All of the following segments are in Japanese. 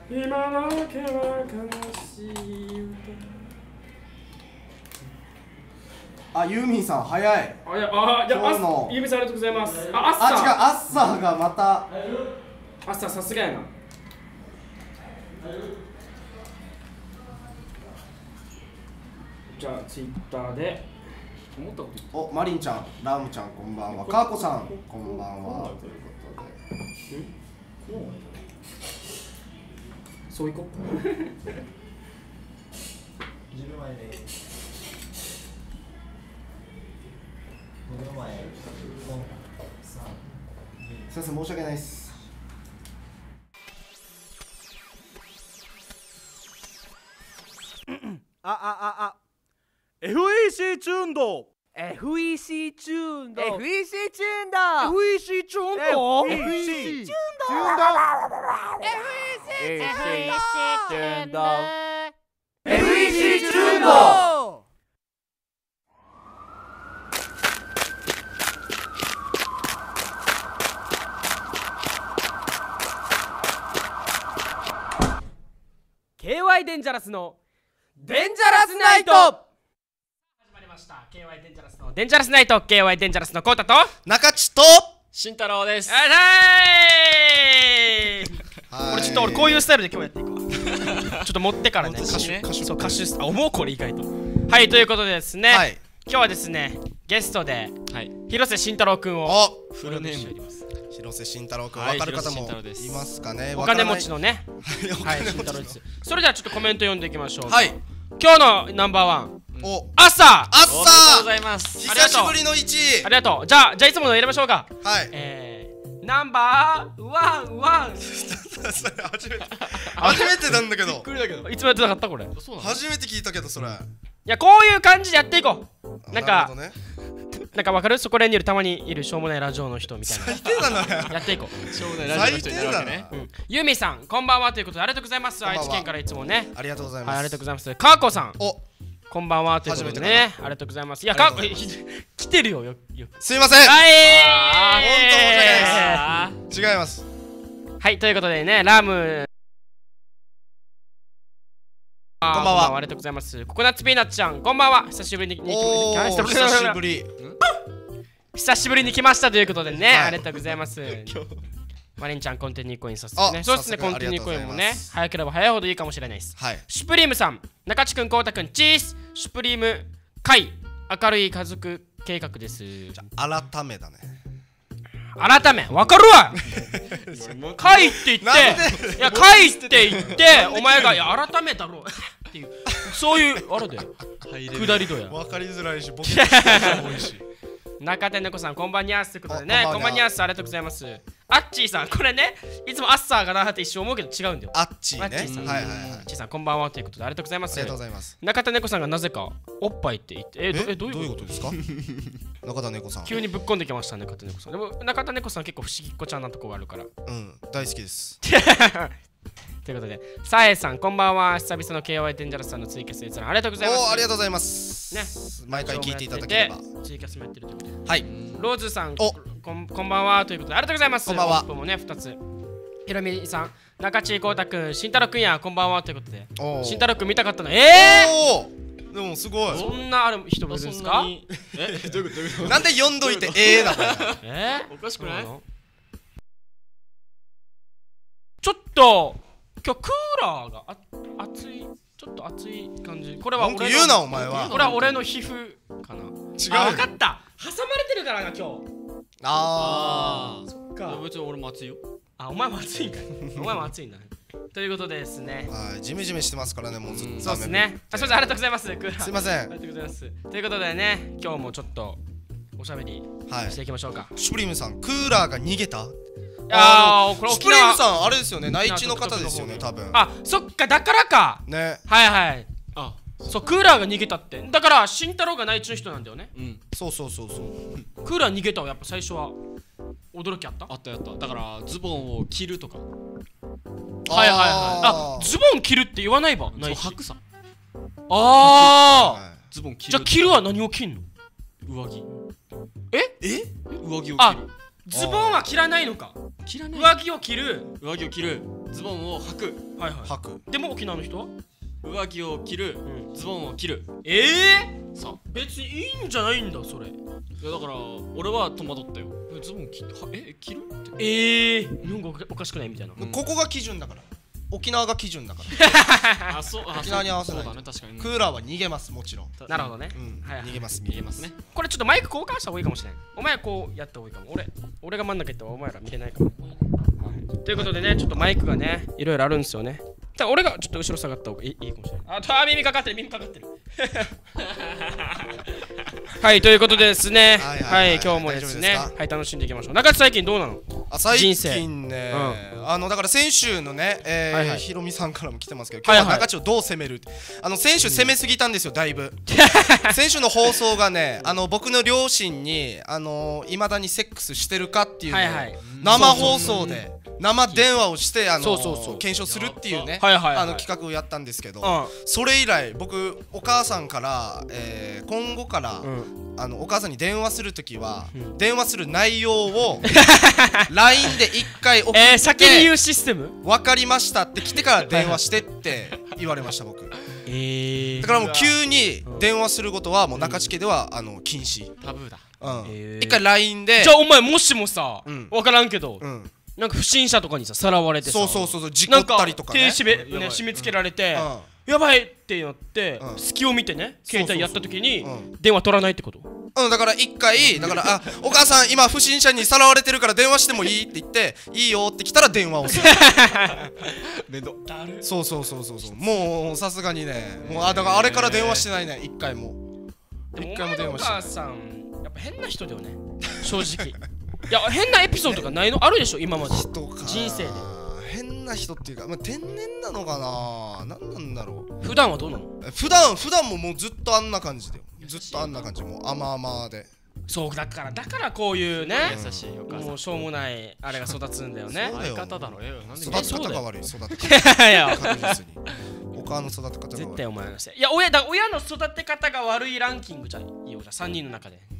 今だけは悲しい歌。 あ、ユーミンさん早い。 じゃあ、ゆみさんありがとうございます。違う、アッサーがまた。アッサーさすがやな。じゃあ、ツイッターで。 お、マリンちゃん、ラムちゃん、こんばんは。カーコさん、こんばんは。ということで。 そういこう。 10枚です。5枚、4、3、 すいません、申し訳ないです。 FEC チューンド FEC チューンド FEC チューンド FEC チューンド FEC チューンド FEC チューンド。KY デンジャラスのデンジャラスナイト。始まりました。 KY デンジャラスのデンジャラスナイト。 KY デンジャラスのコウタと中地と慎太郎です。 これちょっと俺こういうスタイルで今日やっていくわ。ちょっと持ってからね、歌手思うこれ意外と。はい、ということでですね、今日はですねゲストで広瀬慎太郎くんをフルネーム広瀬慎太郎くん、分かる方もいますかね。 お金持ちのね、はい慎太郎です。それではちょっとコメント読んでいきましょう。 はい、 今日のナンバーワン、朝ありがとうございます。 久しぶりの1位。 ありがとう。じゃあいつものやりましょうか。 はい、 ナンバーワン。 初めてなんだけど。 いつもやってなかったこれ。 初めて聞いたけどそれ。いや、こういう感じでやっていこう。なんかわかる？そこら辺にいるたまにいるしょうもないラジオの人みたいな。 最低だな。 やっていこう。 しょうもないラジオの人になるわけね。 ユミさん、こんばんはということでありがとうございます。愛知県からいつもね。 ありがとうございます。 ありがとうございます。カーコさん。こんばんはということでね。ありがとうございます。いや、来てるよ。 すいません。 はい。 本当申し訳ないです。違います。 はい、ということでね、ラム。 こんばんは。 ありがとうございます。ココナッツピーナッツちゃん、こんばんは。久しぶりに来ましたということでね、ありがとうございます。マリンちゃん、コンティニューコインさせてね。そうですね、コンティニューコインもね、早ければ早いほどいいかもしれないです。シュプリームさん、中地くん、こうたくん、チーズ、シュプリーム、会、明るい家族計画です。 改めだね。 改め、わかるわ。会って言って、いや、会って言って、お前が、いや、改めだろっていう、そういう、あれだよ。下りどや。 わかりづらいし、ボケて多いし。 中田猫さん、こんばんにゃーすということでね、こんばんにゃーす、ありがとうございます。アッチーさん、これね、いつもアッサーがなーって一瞬思うけど違うんだよ。 アッチーね。 アッチーさん、こんばんはということでありがとうございます。 ありがとうございます。 中田猫さんがなぜかおっぱいって言って、どういうことですか？中田猫さん。 急にぶっこんできましたね、中田猫さん。でも中田猫さん結構不思議っ子ちゃんなとこがあるから。 うん、大好きです。 ということで、さえさん、こんばんは。久々の KY デンジャラスさんのツイキャス閲覧ありがとうございます。 ありがとうございます。ね、毎回聞いていただければ。 ツイキャスもやってるということで。 はい。 ローズさん、こんばんはということでありがとうございます。 こんばんは。 もね、2つ。ひろみさん、中地こうたくん、慎太郎くんや、こんばんはということで。慎太郎くん見たかったの。でもすごい。 そんなある人もいるんですか？ どういうこと？なんで読んどいてだこれ。 おかしくない？ちょっと今日クーラーが熱い、ちょっと熱い感じ。これは俺の言うなお前は。 これは俺の皮膚かな。違う。分かった。挟まれてるからな今日。そっか。 別に俺も熱いよ。 お前も熱いんかい。お前も熱いんだね。ということでですね。 はい、ジメジメしてますからね、もうずっと。 そうですね。すみません、ありがとうございます。 すいません。 ありがとうございます。ということでね、今日もちょっとおしゃべりしていきましょうか。 シュプリームさん、クーラーが逃げた？ これシュプリームさん、あれですよね、内地の方ですよね、多分。 そっか、だからか。 ね。 はい。そう、クーラーが逃げたって。だから慎太郎が内地の人なんだよね。 そうクーラー逃げたはやっぱ最初は驚きあった？ あった。だからズボンを着るとか。 ズボン着るって言わないば。 そう、履くさ。 ズボン着る。じゃあ着るは何を着んの？ 上着。 上着を着る。 ズボンは着らないのか。 着らない上着を着る。 上着を着るズボンを履くはいはい。 履く。 でも沖縄の人は上着を着るズボンを着るさ別にいいんじゃないんだそれ。 いやだから俺は戸惑ったよ。ズボン着るって日本語おかしくないみたいな。 ここが基準だから。沖縄が基準だかあ沖縄に合わせないそうだね確かにら。クーラーは逃げますもちろん。 なるほどね。 逃げます見えますね。 これちょっとマイク交換した方がいいかもしれない。お前こうやった方がいいかも。俺が真ん中行ったらお前ら見れないかも。ということでね、ちょっとマイクがね、いろいろあるんですよね。だから俺がちょっと後ろ下がった方がいいかもしれない。耳かかってる。はい、ということでですね、はい、今日もですね、はい、楽しんでいきましょう。中津最近どうなの？ 最近ね、だから先週のね、ひろみさんからも来てますけど、今日は中地をどう攻める？先週攻めすぎたんですよ、だいぶ。先週の放送がね、僕の両親にいまだにセックスしてるかっていうのを生放送で生電話をして検証するっていうね企画をやったんですけど、それ以来僕お母さんから今後からお母さんに電話するときは電話する内容を LINE で1回送って先に言うシステム分かりましたって来てから電話してって言われました僕。だからもう急に電話することはもう中地家では禁止、 タブーだ。 一回 LINE で。 じゃあお前もしもさ分からんけどなんか不審者とかにささらわれてさ、 そう事故ったりとかね、 締め付けられてやばいってなって隙を見てね携帯やった時に電話取らないってこと？ だから一回だからお母さん今不審者にさらわれてるから電話してもいいって言っていいよって来たら電話をする。 めんどだる。 そうもうさすがにねもうだからあれから電話してないね一回も電話してない。 お母さんやっぱ変な人だよね正直。いや変なエピソードとかないのあるでしょ今まで人生で。 変な人っていうか、天然なのかな、何なんだろう。普段はどうなの？ 普段ももうずっとあんな感じだよ。ずっとあんな感じ、もう甘で。 そうだからこういうね優しいお母さん、 もうしょうもないあれが育つんだよね。 相方だろ。 育て方が悪い。育て方いや確実にお母の育て方が悪い。 絶対お前のせい。いや親の育て方が悪いランキングじゃん。いいよじゃあ3人の中で。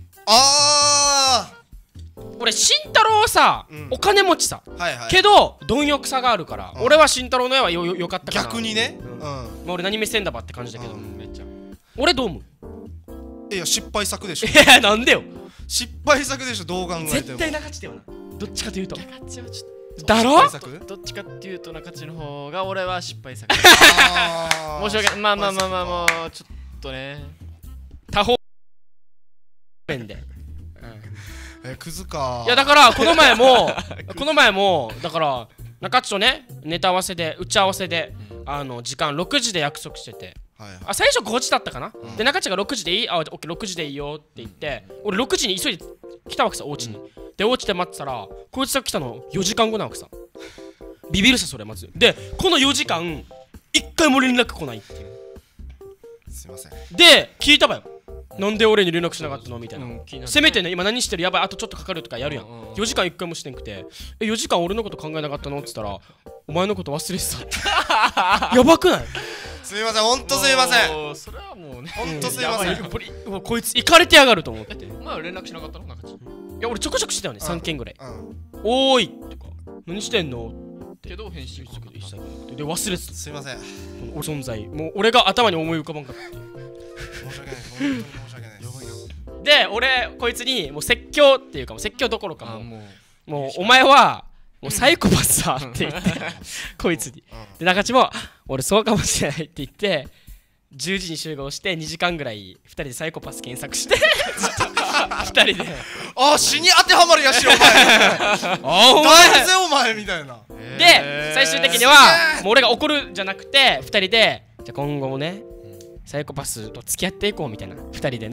俺慎太郎はさお金持ちさけど貪欲さがあるから俺は慎太郎の絵はよかったかな。 逆にね。 俺何目線だばって感じだけどめっちゃ。俺どう思う？ いや失敗作でしょ。 いやなんでよ。 失敗作でしょどう考えても。 絶対中地だよな。どっちかというと。 中地はちょっとだろ？ どっちかっていうと中地の方が俺は失敗作。申し訳ない。まあもうちょっとね。 他方面で。 クズか。 いやだからこの前もだから中地とねネタ合わせで打ち合わせで時間6時で約束してて、最初5時だったかな。で中地が6時でいい6時でいいよって言って俺6時に急いで来たわけさお家に。でお家で待ってたらこいつが来たの4時間後なわけさ。ビビるさそれまず。でこの4時間1回も連絡来ないっていう。 すいません。 で聞いたばよ。なんで俺に連絡しなかったのみたいな。せめてね今何してるやばいあとちょっとかかるとかやるやん。4時間1回もしてんくて4時間俺のこと考えなかったのって言ったらお前のこと忘れてた。やばくない？ すみませんほんとすみません。 それはもうねほんとすみません。 こいつイカれてやがると思って。 お前は連絡しなかったの中地？いや俺ちょくちょくしてたよね3件ぐらい。おーいとか何してんのけど返信してくれた。 で忘れてた。 すみません。 お存在もう俺が頭に思い浮かばんかった。 申し訳ない。本当に申し訳ない。 で俺こいつにもう説教っていうかもう説教どころかもうお前はもうサイコパスだって言ってこいつに。で中地も俺そうかもしれないって言って10時に集合して2時間ぐらい2人でサイコパス検索して2人で死に当てはまるやしお前大ぜお前みたいな。 で最終的にはもう俺が怒るんじゃなくて2人でじゃあ今後もねサイコパスと付き合っていこうみたいな2人でね。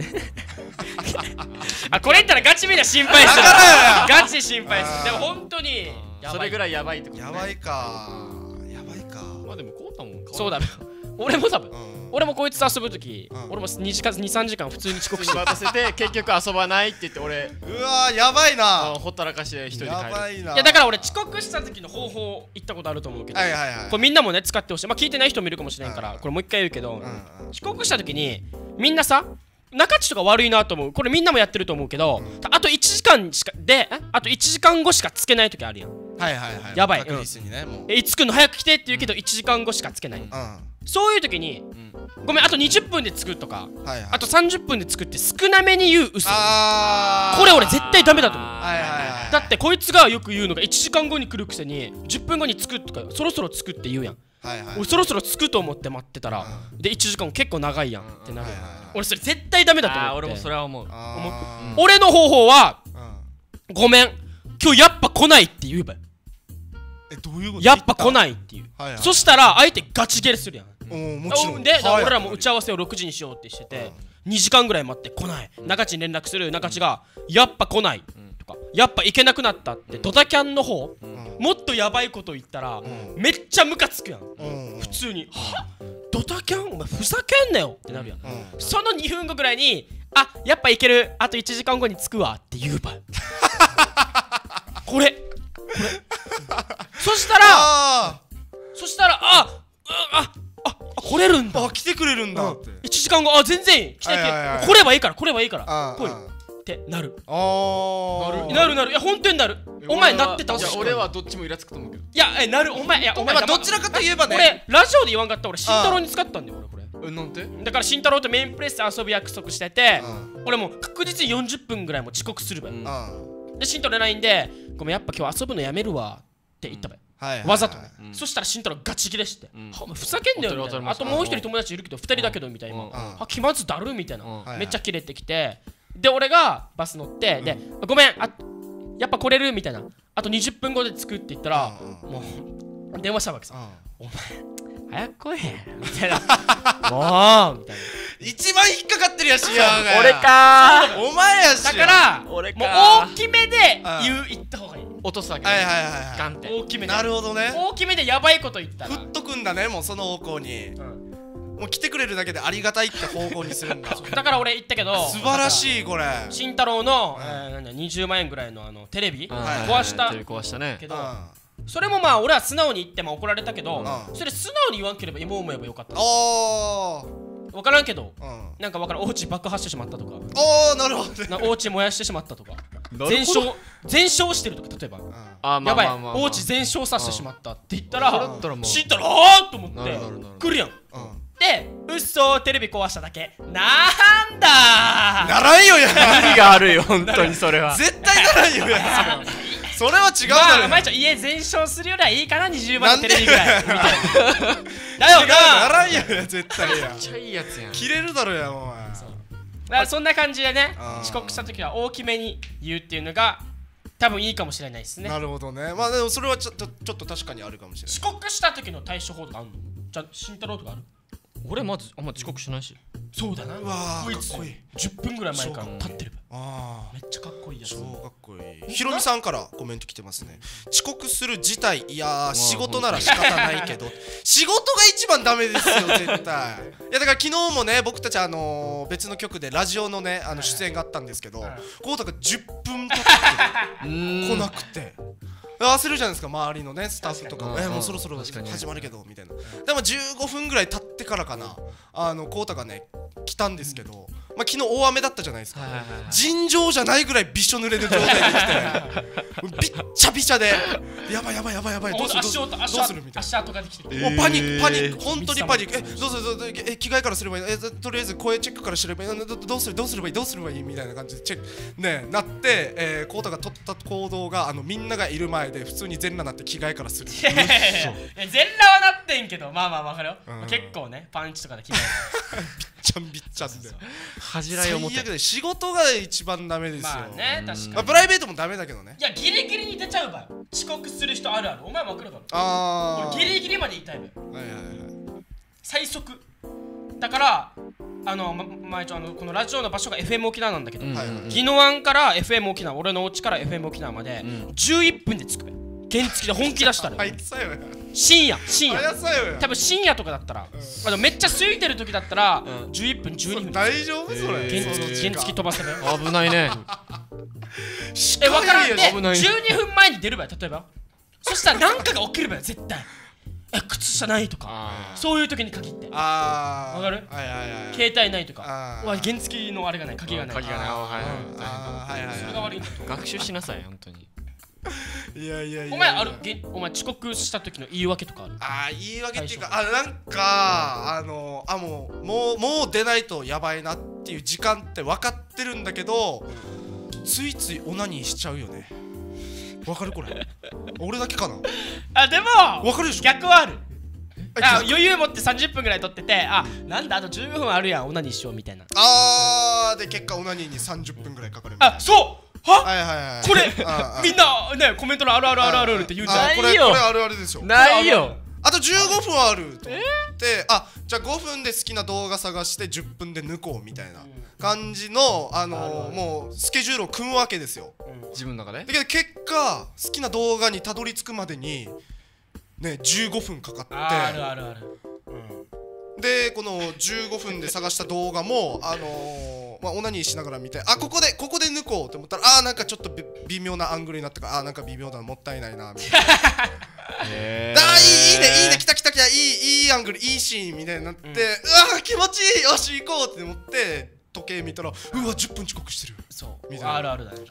これ言ったらガチみんな心配する。ガチ心配する。でも本当にそれぐらいやばいってこと。 やばいか。 まあでもこうたもん。 そうだろ。俺も多分俺もこいつと遊ぶとき俺も2-3時間普通に遅刻して待たせて結局遊ばないって言って俺うわやばいな。 ほったらかして一人で帰る。 やばいな。 いやだから俺遅刻した時の方法言ったことあると思うけどこれみんなもね使ってほしい。聞いてない人もいるかもしれんからこれもう一回言うけど遅刻した時にみんなさ中地とか悪いなと思う。これみんなもやってると思うけどあと1時間しかであと1時間後しかつけない時あるやん。 はいはいはい。 やばい確実にね、もう。 いつ来んの早く来てって言うけど1時間後しかつけない。そういう時にごめんあと20分で作るとかあと30分で作って少なめに言う嘘。これ俺絶対ダメだと思う。だってこいつがよく言うのが1時間後に来るくせに10分後に作るとかそろそろ作って言うやん。俺そろそろ着くと思って待ってたらで1時間結構長いやんってなる。俺それ絶対ダメだと思って。 俺もそれは思う。 俺の方法はごめん今日やっぱ来ないって言えばいい。 どういうこと？ やっぱ来ないっていう。そしたら相手ガチギレするやん。 もちろんで俺らも打ち合わせを6時にしようってしてて2時間ぐらい待って来ない。中地に連絡する。中地がやっぱ来ないとかやっぱ行けなくなったってドタキャンの方もっとやばいこと言ったらめっちゃムカつくやん。普通にはドタキャンお前ふざけんなよってなるやん。その2分後ぐらいにあやっぱ行けるあと1時間後に着くわって言うばい。これそしたら来れるんだ。 来てくれるんだって 1時間後全然来て来ればいいから来いってなる。なるいや本当になる。お前なってた。 俺はどっちもイラつくと思うけど。 いやなるお前どちらかといえばね俺ラジオで言わんかった俺慎太郎に使ったんだよ俺これ。 なんて？ だから慎太郎とメインプレスで遊ぶ約束してて俺もう確実に40分ぐらいも遅刻するばい。で慎太郎 LINE でごめんやっぱ今日遊ぶのやめるわって言ったばい。わざと。そしたら慎太郎ガチギレしてお前ふざけんなよみたいな。あともう一人友達いるけど2人だけどみたいな。気まずだるみたいなめっちゃキレてきてで俺がバス乗ってでごめんやっぱ来れるみたいなあと20分後で着くって言ったらもう電話したわけさ。お前早く来いみたいな。もうみたいな。 一番引っかかってるやしやが俺かお前やしだからもう大きめで言った方がいい。 落とすわけガンって大きめで。 なるほどね。 大きめでやばいこと言ったら振っとくんだねもうその方向に。もう来てくれるだけでありがたいって方向にするんだ。 だから俺言ったけど素晴らしいこれ。 慎太郎の20万円ぐらいのテレビ壊したねけどそれもまあ俺は素直に言っても怒られたけどそれ素直に言わんければ今思えばよかった。分からんけどなんか分からんお家爆破してしまったとかなるほどお家燃やしてしまったとか全焼してるとか例えばやばいお家全焼させてしまったって言ったら知ったらあーと思って来るやん。でうっそーテレビ壊しただけなんだならんよや意味があるよ本当にそれは絶対ならんよやそれは違うだろ。 お前家全焼するよりはいいかな20万のテレビぐらいみたいな。だよならんよや絶対や。 めっちゃいいやつやん。 切れるだろやお前。 だからそんな感じでね遅刻した時は大きめに言うっていうのが多分いいかもしれないですね。 なるほどね。まあでもそれはちょっと確かにあるかもしれない。 遅刻した時の対処法とかあるの？じゃあ慎太郎とかある？ 俺まずあんま遅刻しないし。 そうだな。 うわこいつかっこいい。 10分ぐらい前から立ってる。めっちゃかっこいいやつ。 超かっこいい。ひろみさんからコメント来てますね。遅刻する自体いや仕事なら仕方ないけど仕事が一番ダメですよ絶対。いやだから昨日もね僕たち別の局でラジオのね出演があったんですけどこうとか10分とか来なくて。焦るじゃないですか周りのねスタッフとかもうそろそろ始まるけどみたいな。でも15分ぐらい経ってからかなコウタがね来たんですけど昨日大雨だったじゃないですか。尋常じゃないぐらいびしょ濡れの状態で来てびっちゃびちゃでやばいどうするみたいな。 足跡ができてる。 もうパニック本当にパニック。どうする着替えからすればいいとりあえず声チェックからすればいいどうすればいいみたいな感じでチェックねなってコウタが取った行動がみんながいる前で普通に全裸なって着替えからする。 全裸はなってんけどまあ分かるよ。結構ねパンチとかで着替えびっちゃんで恥じらいを持って最悪で仕事が一番ダメですよ。 まあね確かにプライベートもダメだけどね。 いやギリギリに出ちゃうばよ。遅刻する人あるある。お前も分かるだろ。俺ギリギリまで言いたいのよ。最速だから前このラジオの場所が FM 沖縄なんだけど宜野湾から FM 沖縄俺のお家から FM 沖縄まで11分で着くべ。原付で本気出したら深夜多分深夜とかだったらめっちゃ空いてる時だったら11分12分大丈夫それ。 原付飛ばせば危ないね。 分からんで12分前に出るばよ例えば。そしたら何かが起きるばよ絶対。 靴下ないとか、そういう時に限って。わかる？携帯ないとか、原付のあれがない、鍵がない。それが悪い。 学習しなさい本当に。 お前ある？お前遅刻した時の言い訳とかある？ 言い訳っていうか、なんかもう出ないとやばいなっていう時間って分かってるんだけど、ついついオナニーしちゃうよね。わかるこれ？俺だけかな？ でもわかるでしょ？ 逆はある。余裕持って30分ぐらい撮ってて、なんだあと15分あるやん、オナニーしようみたいな。 で結果オナニーに30分ぐらいかかる。 そうこれみんなねコメントのあるって言うじゃん。 これあるあるでしょ。 ないよ。 あと15分あると思って、じゃあ5分で好きな動画探して10分で抜こうみたいな感じのもうスケジュールを組むわけですよ、 自分の中で。 だけど結果好きな動画にたどり着くまでにね15分かかって、 あるでこの15分で探した動画もオナニーしながら見て、ここで抜こうって思ったらなんかちょっと微妙なアングルになったから、なんか微妙だな、もったいないなみたいな。いいね来たいいアングル、いいシーンみたいになって、気持ちいい、よし行こうって思って時計見たら、10分遅刻してる。 そうみたいな。 あるだね。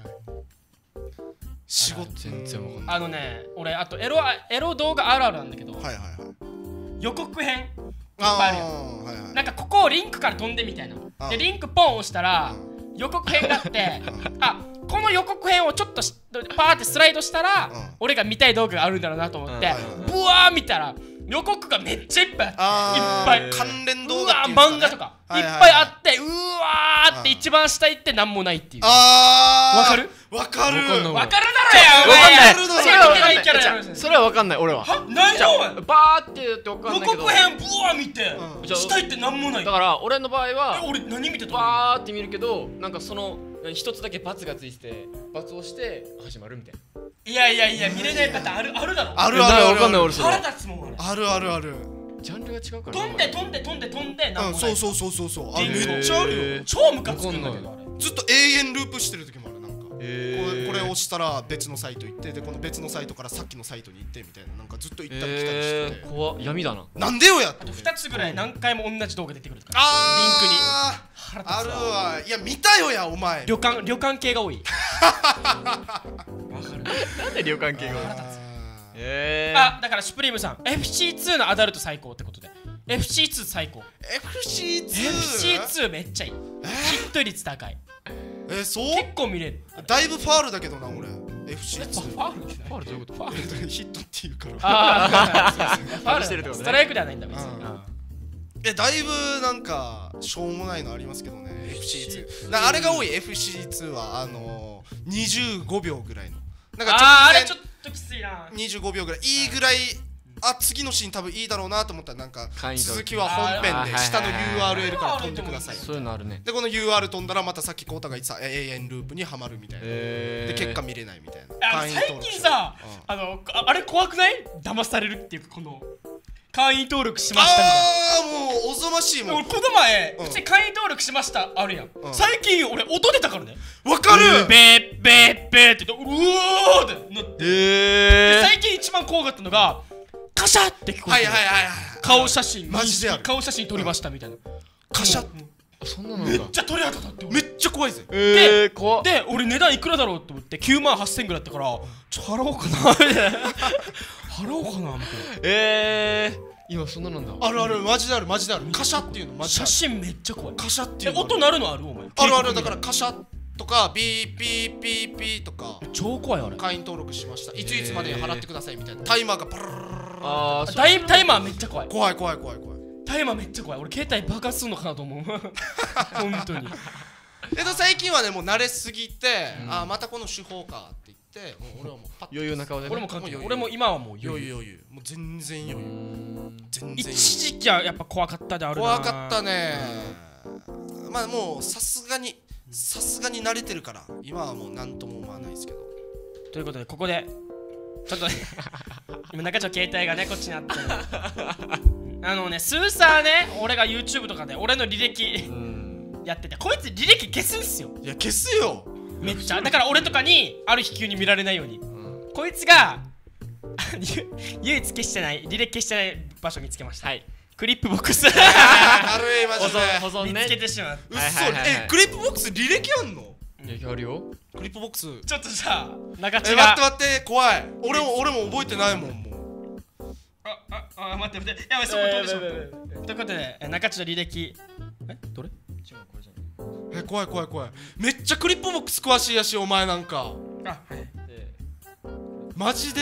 仕事全然わかんない。 ね、俺あとエロ動画あるなんだけど、予告編いっぱいあるやん。なんかここをリンクから飛んでみたいな。でリンクポン押したら予告編があって、この予告編をちょっとパーってスライドしたら俺が見たい動画があるんだろうなと思ってブワー見たら予告がめっちゃいっぱいあって、いっぱい関連動画っていう漫画とかいっぱいあって、うわーって一番下行ってなんもないっていう。わかる？ わかるだろや。 わかんない。それはわかんない。俺は何じゃお前バーって言ってわかんないけど、 予告編ブワー見て下行ってなんもない。 だから俺の場合は俺何見てた？ バーって見るけど、なんかその一つだけ罰がついてて、罰をして始まるみたいな。 いや見れないパターンあるだろ。 あるわかんない俺それ。 腹立つもん俺。 ある。 ジャンルが違うから。 飛んでなんもない。 そうめっちゃあるよ。 超ムカつくんだけどあれ。 ずっと永遠ループしてる時もある。なんかこれを押したら別のサイト行って、でこの別のサイトからさっきのサイトに行ってみたいな、なんかずっと行ったり来たりしてて。 怖っ、闇だな。 なんでよやって。 2つぐらい何回も同じ動画出てくるとか。 リンクに。 あるわ。いや見たよやお前。 旅館系が多い。 なんで旅館系が多い？ だからシュプリームさん FC2 のアダルト最高ってことで FC2 最高。 FC2 めっちゃいい。ヒット率高い。 そう結構見れる。 だいぶファールだけどな俺。 FC2 ファールどういうこと？ファールヒットっていうから。 ファールしてるってことね。ストライクではないんだ別に。 だいぶなんかしょうもないのありますけどね。 FC2 あれが多い。 FC2 は25秒ぐらいの、なんかあれちょっときついな。 25秒ぐらいいいぐらい、次のシーン多分いいだろうなと思ったら、なんか続きは本編で下の URL から飛んでください。 そういうのあるね。 でこの URL 飛んだらまたさっきコウタが言ってた永遠ループにはまるみたいな。で結果見れないみたいな。 最近さあれ怖くない？騙されるっていうか、この会員登録しましたみたいな。 もうおぞましいもん。 俺この前普通に会員登録しましたあるやん。最近俺音出たからね。 わかる。 ベーって言ってうおーってなって、最近一番怖かったのがカシャって聞こえて、顔写真マジである。 顔写真撮りましたみたいな。 カシャ。 そんなのめっちゃ鳥肌立って。 めっちゃ怖いぜ。 で俺値段いくらだろうと思って9万8000ぐらいだったから、払おうかなみたいな。払おうかなみたいな。 今そんななんだ。 あるマジである。カシャっていうのマジである。 写真めっちゃ怖い。 カシャっていう音鳴るのある？お前ある。だからカシャとかビーピーピーピーとか超怖い。あれ会員登録しました、いついつまでに払ってくださいみたいなタイマーがパラララ。 タイマーめっちゃ怖い。 怖い。 タイマーめっちゃ怖い。俺携帯爆発するのかなと思う。本当に。 最近はねもう慣れすぎて、またこの手法かって言って、もう俺はもうパッと余裕な顔でね。 俺も今はもう余裕。 もう全然余裕。 一時期はやっぱ怖かったであるな。 怖かったね。まあもうさすがに慣れてるから今はもう何とも思わないですけど。 ということでここでちょっとね今中条携帯がねこっちにあってスーサーね、俺が YouTube とかで俺の履歴やってて、こいつ履歴消すんすよ。 いや消すよめっちゃ。だから俺とかにある日急に見られないように、こいつが唯一消してない履歴消してない場所見つけました。 はい。 クリップボックス軽いマジで保存ね見つけてしまう。 うっそはいはいはいはいクリップボックス履歴あんの？ いやあるよ。 クリップボックスちょっとじゃあ中地待がって待って怖い俺も覚えてないもんも待ってやばいそこどうでしょう。ということで中地の履歴どれ？ 違うこれじゃない。 怖いめっちゃクリップボックス詳しいやしお前なんかあはいマジで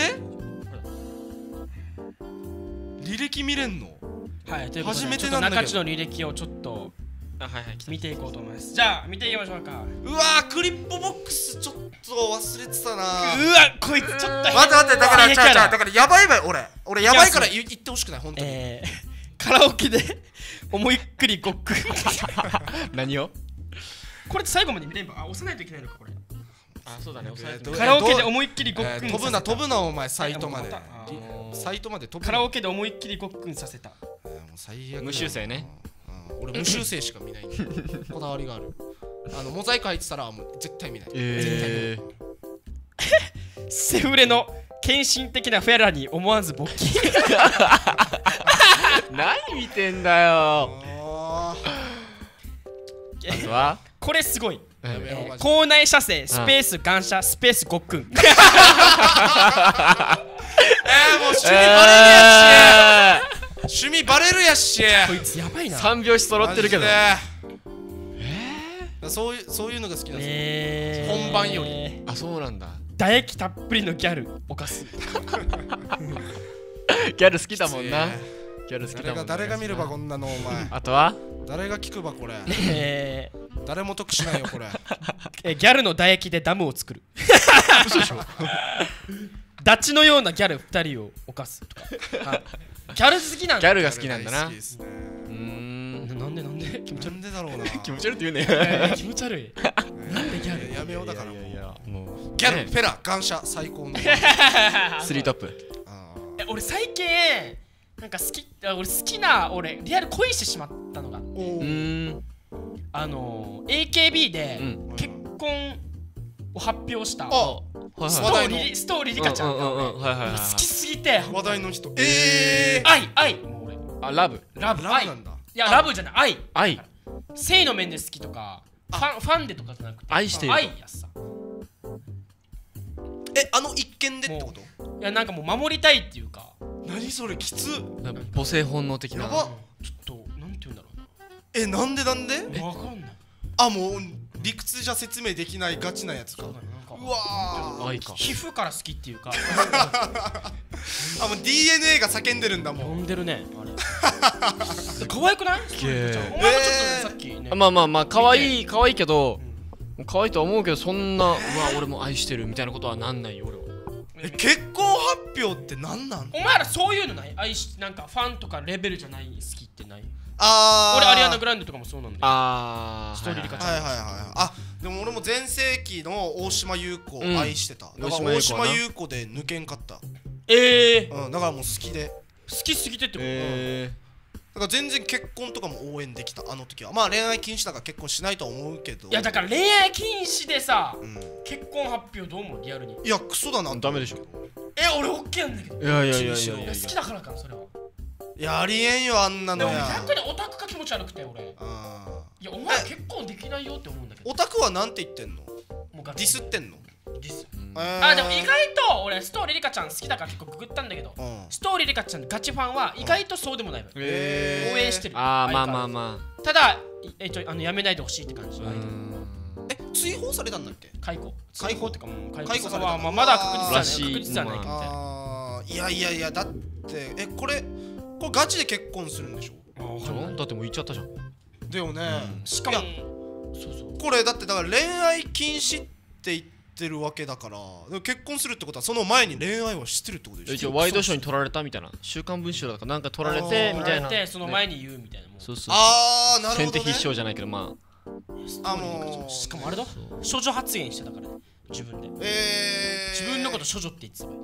履歴見れんの？ はいということで初めてちょっとなんだけど中地の履歴をちょっとあはいはい。 見ていこうと思います。じゃあ見ていきましょうか。 うわークリップボックスちょっと忘れてたなうわこいつちょっと待ってだから変キャラだからやばい俺やばいから言ってほしくない本当にカラオケで思いっくりごっくん何を？ これ最後まで見れば押さないといけないのかこれ。 あそうだね。押さえてカラオケで思いっきりごっくん飛ぶなお前サイトまであサイトまで飛ぶなカラオケで思いっきりごっくんさせた。 もう最悪だよ無修正ね。 俺無修正しか見ないんだよこだわりがあるモザイク入ってたらもう絶対見ないセフレの献身的なフェラに思わず勃起何見てんだよ。あとはこれすごい。 やめろマジで校内射精スペース感謝スペースごっくんもう趣味バレるやし趣味バレるやしこいつやばいな。 三拍子揃ってるけど。 そういうのが好きなんですよ本番よりあそうなんだ。 唾液たっぷりのギャル犯すギャル好きだもんな。ギャル好きだもん。 誰が見ればこんなのお前あとは誰が聞くばこれ誰も得しないよこれギャルの唾液でダムを作るダチのようなギャル2人を犯すとかギャル好きなんだ。 ギャルが好きなんだな。 好きですねなんで気持ち悪なんでだろうな気持ち悪いって言うね。 い気持ち悪い。なんでギャルやめようだからもうもうギャルフェラ感謝最高のスリートップ。 俺最近なんか俺好きなリアル恋してしまったのがAKB で結婚を発表したストーリーリカちゃんが好きすぎて話題の人愛もう俺ラブ愛なんだいやラブじゃない愛性の面で好きとかファンでとかじゃなくて愛してる愛やさ。 一件でってこと？ いやなんかもう守りたいっていうか何それきつ母性本能的な。 やばちょっとなんて言うんだろなんでうな。わかんない。 もう理屈じゃ説明できないガチなやつかうわ愛か。 皮膚から好きっていうかもう DNA が叫んでるんだもん呼んでるねあれ可愛くない？お前もちょっとさっきねまあ可愛いけど可愛いとは思うけどそんな俺も愛してるみたいなことはなんないよ俺は。 結婚発表って何なん？ お前らそういうのない？なんかファンとかレベルじゃない好きってない？ 俺アリアナ・グランデとかもそうなんだよ。ストーリーリカちゃんでも俺も全盛期の大島優子愛してた。だから大島優子で抜けんかった。だからもう好きで好きすぎてってこと？ だから全然結婚とかも応援できたあの時は。まあ恋愛禁止だから結婚しないとは思うけど。 いやだから恋愛禁止でさ結婚発表どう思う？リアルに。 いやクソだな。 ダメでしょ。 俺オッケーなんだけど。 いや好きだからかなそれは。 いやありえんよあんなのや。 でも逆にオタクが気持ち悪くて俺。いやお前結婚できないよって思うんだけど。 オタクはなんて言ってんの？ ディスってんの？ ディス。でも意外と俺ストーリーリカちゃん好きだから結構ググったんだけどストーリーリカちゃんのガチファンは意外とそうでもないの。応援してる。 まあただやめないでほしいって感じ。 追放されたんだっけ？ 解雇ってか解雇された。 まだ確実はないかみたいな。 いやだってこれガチで結婚するんでしょ？ だってもう言っちゃったじゃん。 だよね。 しかもこれだってだから恋愛禁止って言ってるわけだから結婚するってことはその前に恋愛はしてるってことでしょ？ ワイドショーに撮られたみたいな週刊文春だからなんか撮られてみたいな。 その前に言うみたいな。 そうなるほど。 先手必勝じゃないけどしかもあれだ処女発言してたからね自分で。自分のこと処女って言ってたわ。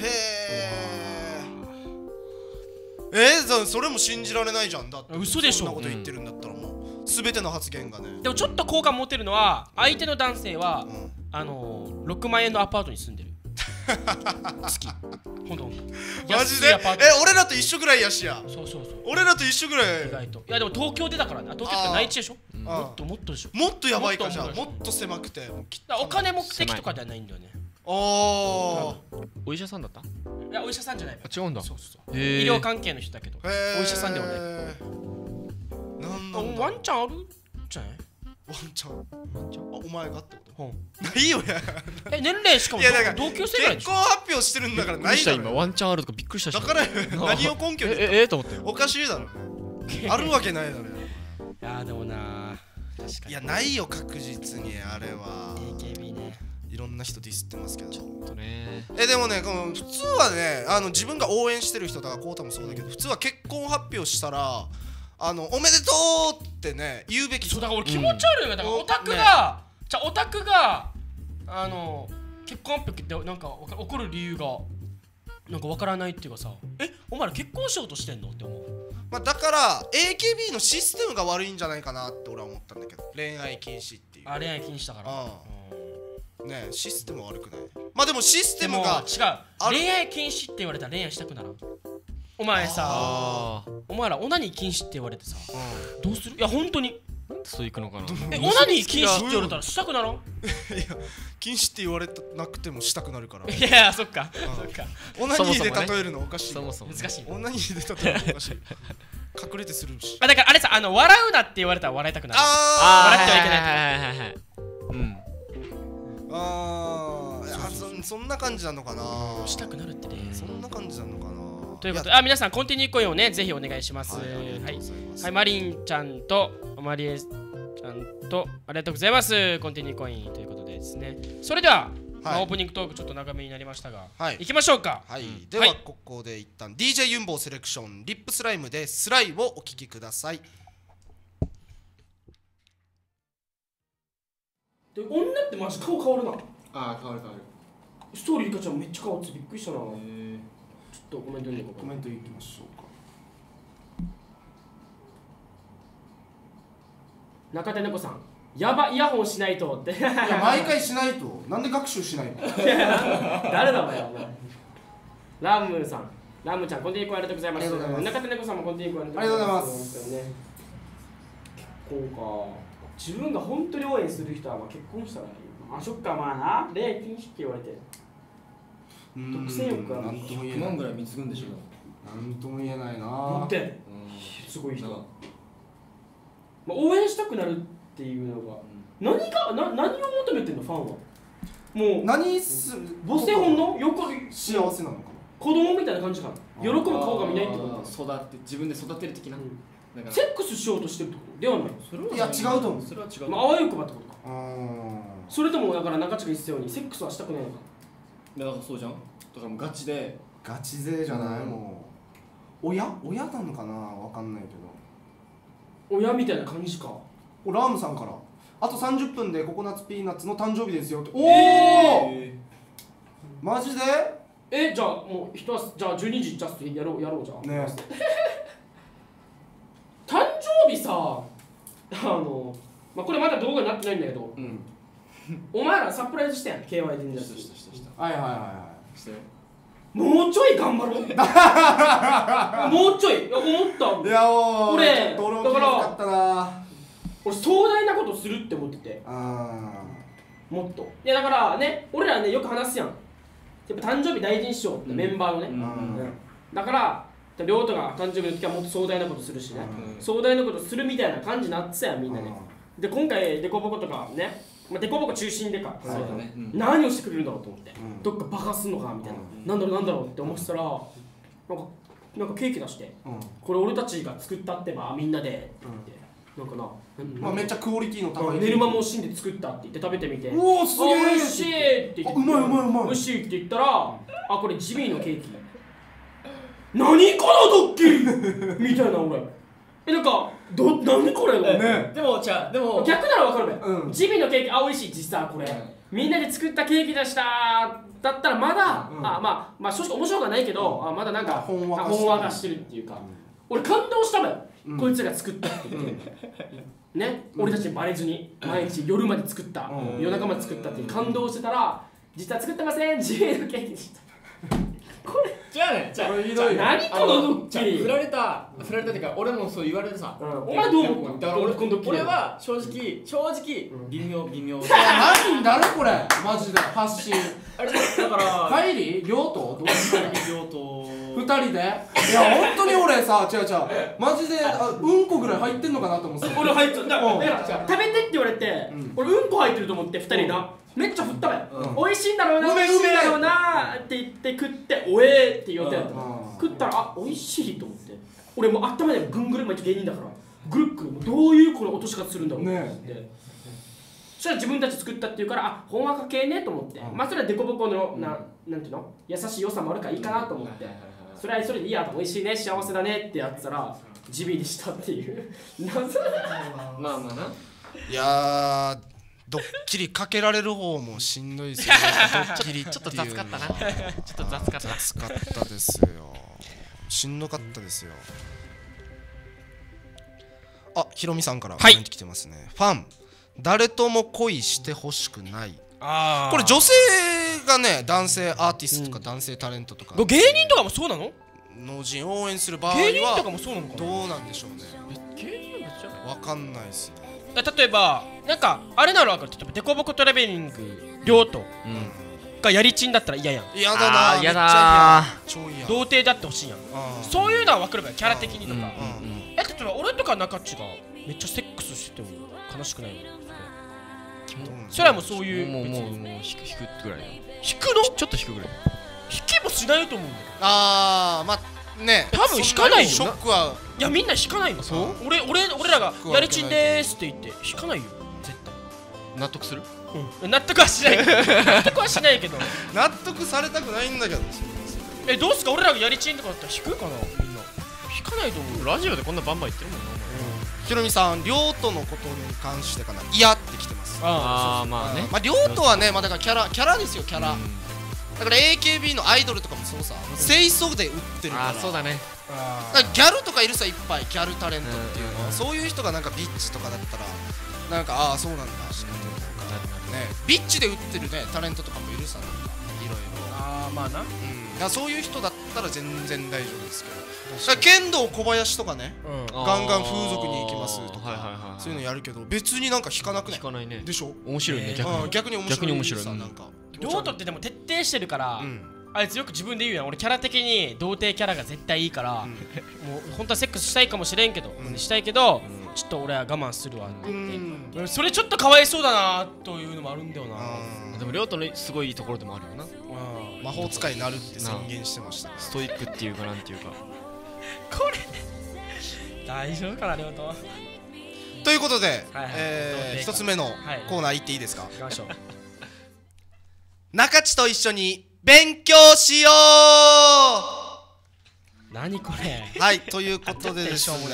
それも信じられないじゃん。だって嘘でしょ。 そんなこと言ってるんだったらもう全ての発言がね。 でもちょっと好感持てるのは相手の男性は6万円のアパートに住んでる。 好きほんとマジで俺らと一緒ぐらいやしや。 そう俺らと一緒ぐらい。 意外といやでも東京でだからね。東京って内地でしょ。もっとでしょ。 もっとやばいか。じゃあもっと狭くてお金目的とかではないんだよね。 お医者さんだった？ いやお医者さんじゃない。 違うんだ。 そう医療関係の人だけどお医者さんではない。なんワンチャンあるじゃない？ ワンチャンお前がってこと？ ないよや。 年齢しかも同級生ぐらいでしょ。 結婚発表してるんだからないだろ。 今ワンチャンあるとかびっくりしたし。 だから何を根拠にと思って。 おかしいだろ。あるわけないだろ。 いやでもな確かに。 いやないよ確実にあれは。 AKB ね。 いろんな人ディスってますけど。 ちょっとね。 でもね普通はね自分が応援してる人だからコウタもそうだけど普通は結婚発表したらおめでとうってね言うべき。 そうだから俺気持ち悪いよ。だからオタクがオタクが結婚発表ってなんか怒る理由がなんかわからないっていうかさ、お前ら結婚しようとしてんのって思う。 まあだから AKB のシステムが悪いんじゃないかなって俺は思ったんだけど、恋愛禁止っていう。 恋愛禁止だからねシステム悪くない？まあでもシステムが違う。恋愛禁止って言われたら恋愛したくならん。お前さお前らオナニー禁止って言われてさどうする？いや本当になんでそういくのかな。 オナニー禁止って言われたらしたくならん？いや禁止って言われなくてもしたくなるから。 いやそっかオナニーで例えるのおかしい。 難しい。 オナニーで例えるのおかしい。隠れてするし。 だからあれさ笑うなって言われたら笑いたくなる。笑ってはいけない。 そんな感じなのかな。 したくなるってね。 そんな感じなのかな。 ということで皆さんコンティニューコインをねぜひお願いします。はいマリンちゃんとマリエちゃんとありがとうございます。コンティニューコインということでですね。それではオープニングトークちょっと長めになりましたが行きましょうか。 ではここで一旦 DJ ユンボーセレクションリップスライムでスライをお聴きください。 で女ってマジ顔変わるな。 変わる。 ストーリーリカちゃんめっちゃ変わってびっくりしたな。ちょっとコメント読んでコメントいきましょうか。 中田猫さんやばイヤホンしないとって。いや毎回しないと。なんで学習しないの？ 誰だお前。ラムさんラムちゃんコンティニューコインありがとうございます。中田猫さんもコンティニューコインありがとうございます。 結婚か。自分が本当に応援する人は結婚したらいい。そっかまあな恋愛禁止って言われて独占欲がなんとも言えない。100万ぐらい貢ぐんでしょ。 なんとも言えないな。 持ってすごい人。応援したくなるっていうのが何を求めてんのファンは。もう何す母性本能よく幸せなのかな。 子供みたいな感じかな。喜ぶ顔が見ないってこと。 自分で育てる的な。 セックスしようとしてるってことではない。 いや違うと思う。 それは違う。 あわよくばってことか。それともだから中地が言ってたようにセックスはしたくないのか。 だからそうじゃん。だからもうガチでガチ勢じゃない。もう親なのかなわかんないけど。親みたいな感じか。 ラームさんからあと30分でココナッツピーナッツの誕生日ですよって。おおマジで？ じゃあもうじゃあ12時ジャストやろうじゃあね。誕生日さこれまだ動画になってないんだけど、お前らサプライズしたやん KY でんじゃん。もうちょい頑張ろう。もうちょい思った。 いや俺だから俺壮大なことするって思ってて。もっといやだからね俺らねよく話すやん。やっぱ誕生日大事にしようってメンバーのね。だから亮斗が誕生日の時はもっと壮大なことするしね。壮大なことするみたいな感じになってたやんみんなね。で今回デコボコとかねデコボコ中心でか何をしてくれるんだろうと思ってどっか爆発すんのかみたいななんだろうって思ってたらなんかケーキ出してこれ俺たちが作ったってばみんなでって言ってなんかめっちゃクオリティの高い寝る間も惜しんで作ったって言って食べてみておおすげえ美味しいって言ってうまい美味しいって言ったらこれジミーのケーキ何このドッキリみたいな俺なんか何これね。 でも逆なら分かるべ。ジミーのケーキ美味しい実際これみんなで作ったケーキでしただったらまだまあ正直面白くはないけどまだなんかほんわかしてるっていうか俺感動したべこいつらが作ったって言ってね俺たちにバレずに毎日夜まで作った夜中まで作ったって感動してたら実は作ってません、地味のケーキでした。これじゃあね、じゃあ何このドッキリ。 振られたっていうか、俺もそう言われるさ。 お前どう思う？ だから俺は正直微妙。 何だろこれマジで発信あれだから帰り両党どう両党 2人でいや本当に俺さ違うマジでうんこぐらい入ってんのかなと思って俺入ってだから食べてって言われて俺うんこ入ってると思って2人なめっちゃ振ったわよ美味しいんだろうな美味しいんだろうなって言って食っておえって言って食ったら美味しいと思って俺もう頭でぐんぐる巻き芸人だからぐるっくるどういうこの落とし方するんだろうってそしたら自分たち作ったっていうからほんわか系ねと思ってまあそれはデコボコのなんていうの優しい良さもあるからいいかなと思ってそれはそれでいいやと美味しいね幸せだねってやってたらジビでしたっていう謎まあないやドッキリかけられる方もしんどいですよねドッキリちょっと雑かったなちょっと雑かったですよしんどかったですよあひろみさんからコメント来てますねファン誰とも恋してほしくないこれ女性がね男性アーティストとか男性タレントとか芸人とかもそうなの能人応援する場合は芸人とかもそうなのかなどうなんでしょうね芸人じゃないわかんないっすね例えばなんかあれならわかる例えばデコボコトラベリング両党がやりちんだったら嫌やん嫌だな嫌だ超嫌童貞だってほしいやんそういうのは分かるばよキャラ的にとか例えば俺とか中地がめっちゃセックスしてても悲しくないよそれはもうそういうもう引くぐらい引くのちょっと引くぐらい引きもしないと思うんだよまあね多分引かないよショックはいやみんな引かないの俺らがやりちんでーすって言って引かないよ絶対納得する納得はしない納得はしないけど納得されたくないんだけどどうすか俺らがやりちんとかだったら引くかなみんな引かないと思うラジオでこんなバンバン言ってるもんなひろみさん両党のことに関してかな嫌ってきてますまあねまあ両党はねまあだからキャラですよキャラだから AKB のアイドルとかもそうさ清楚で売ってるからそうだねだからギャルとかいるさいっぱいギャルタレントっていうのはそういう人がなんかビッチとかだったらなんかそうなんだねビッチで売ってるねタレントとかもいるさなんかいろいろまあなだからそういう人だったら全然大丈夫ですけどだから剣道小林とかねガンガン風俗に行きますとかそういうのやるけど別になんか引かなくね引かないねでしょ面白いね逆に面白いさなんか両党ってでも徹底してるからあいつよく自分で言うやん俺キャラ的に童貞キャラが絶対いいからもう本当はセックスしたいかもしれんけどしたいけどちょっと俺は我慢するわって言ってそれちょっとかわいそうだなというのもあるんだよなでも両党のすごいいいところでもあるよな魔法使いになるって宣言してましたストイックっていうかなんていうかこれ大丈夫かな両党ということで一つ目のコーナー行っていいですか行きましょう中地と一緒に勉強しよう何これはいということでですね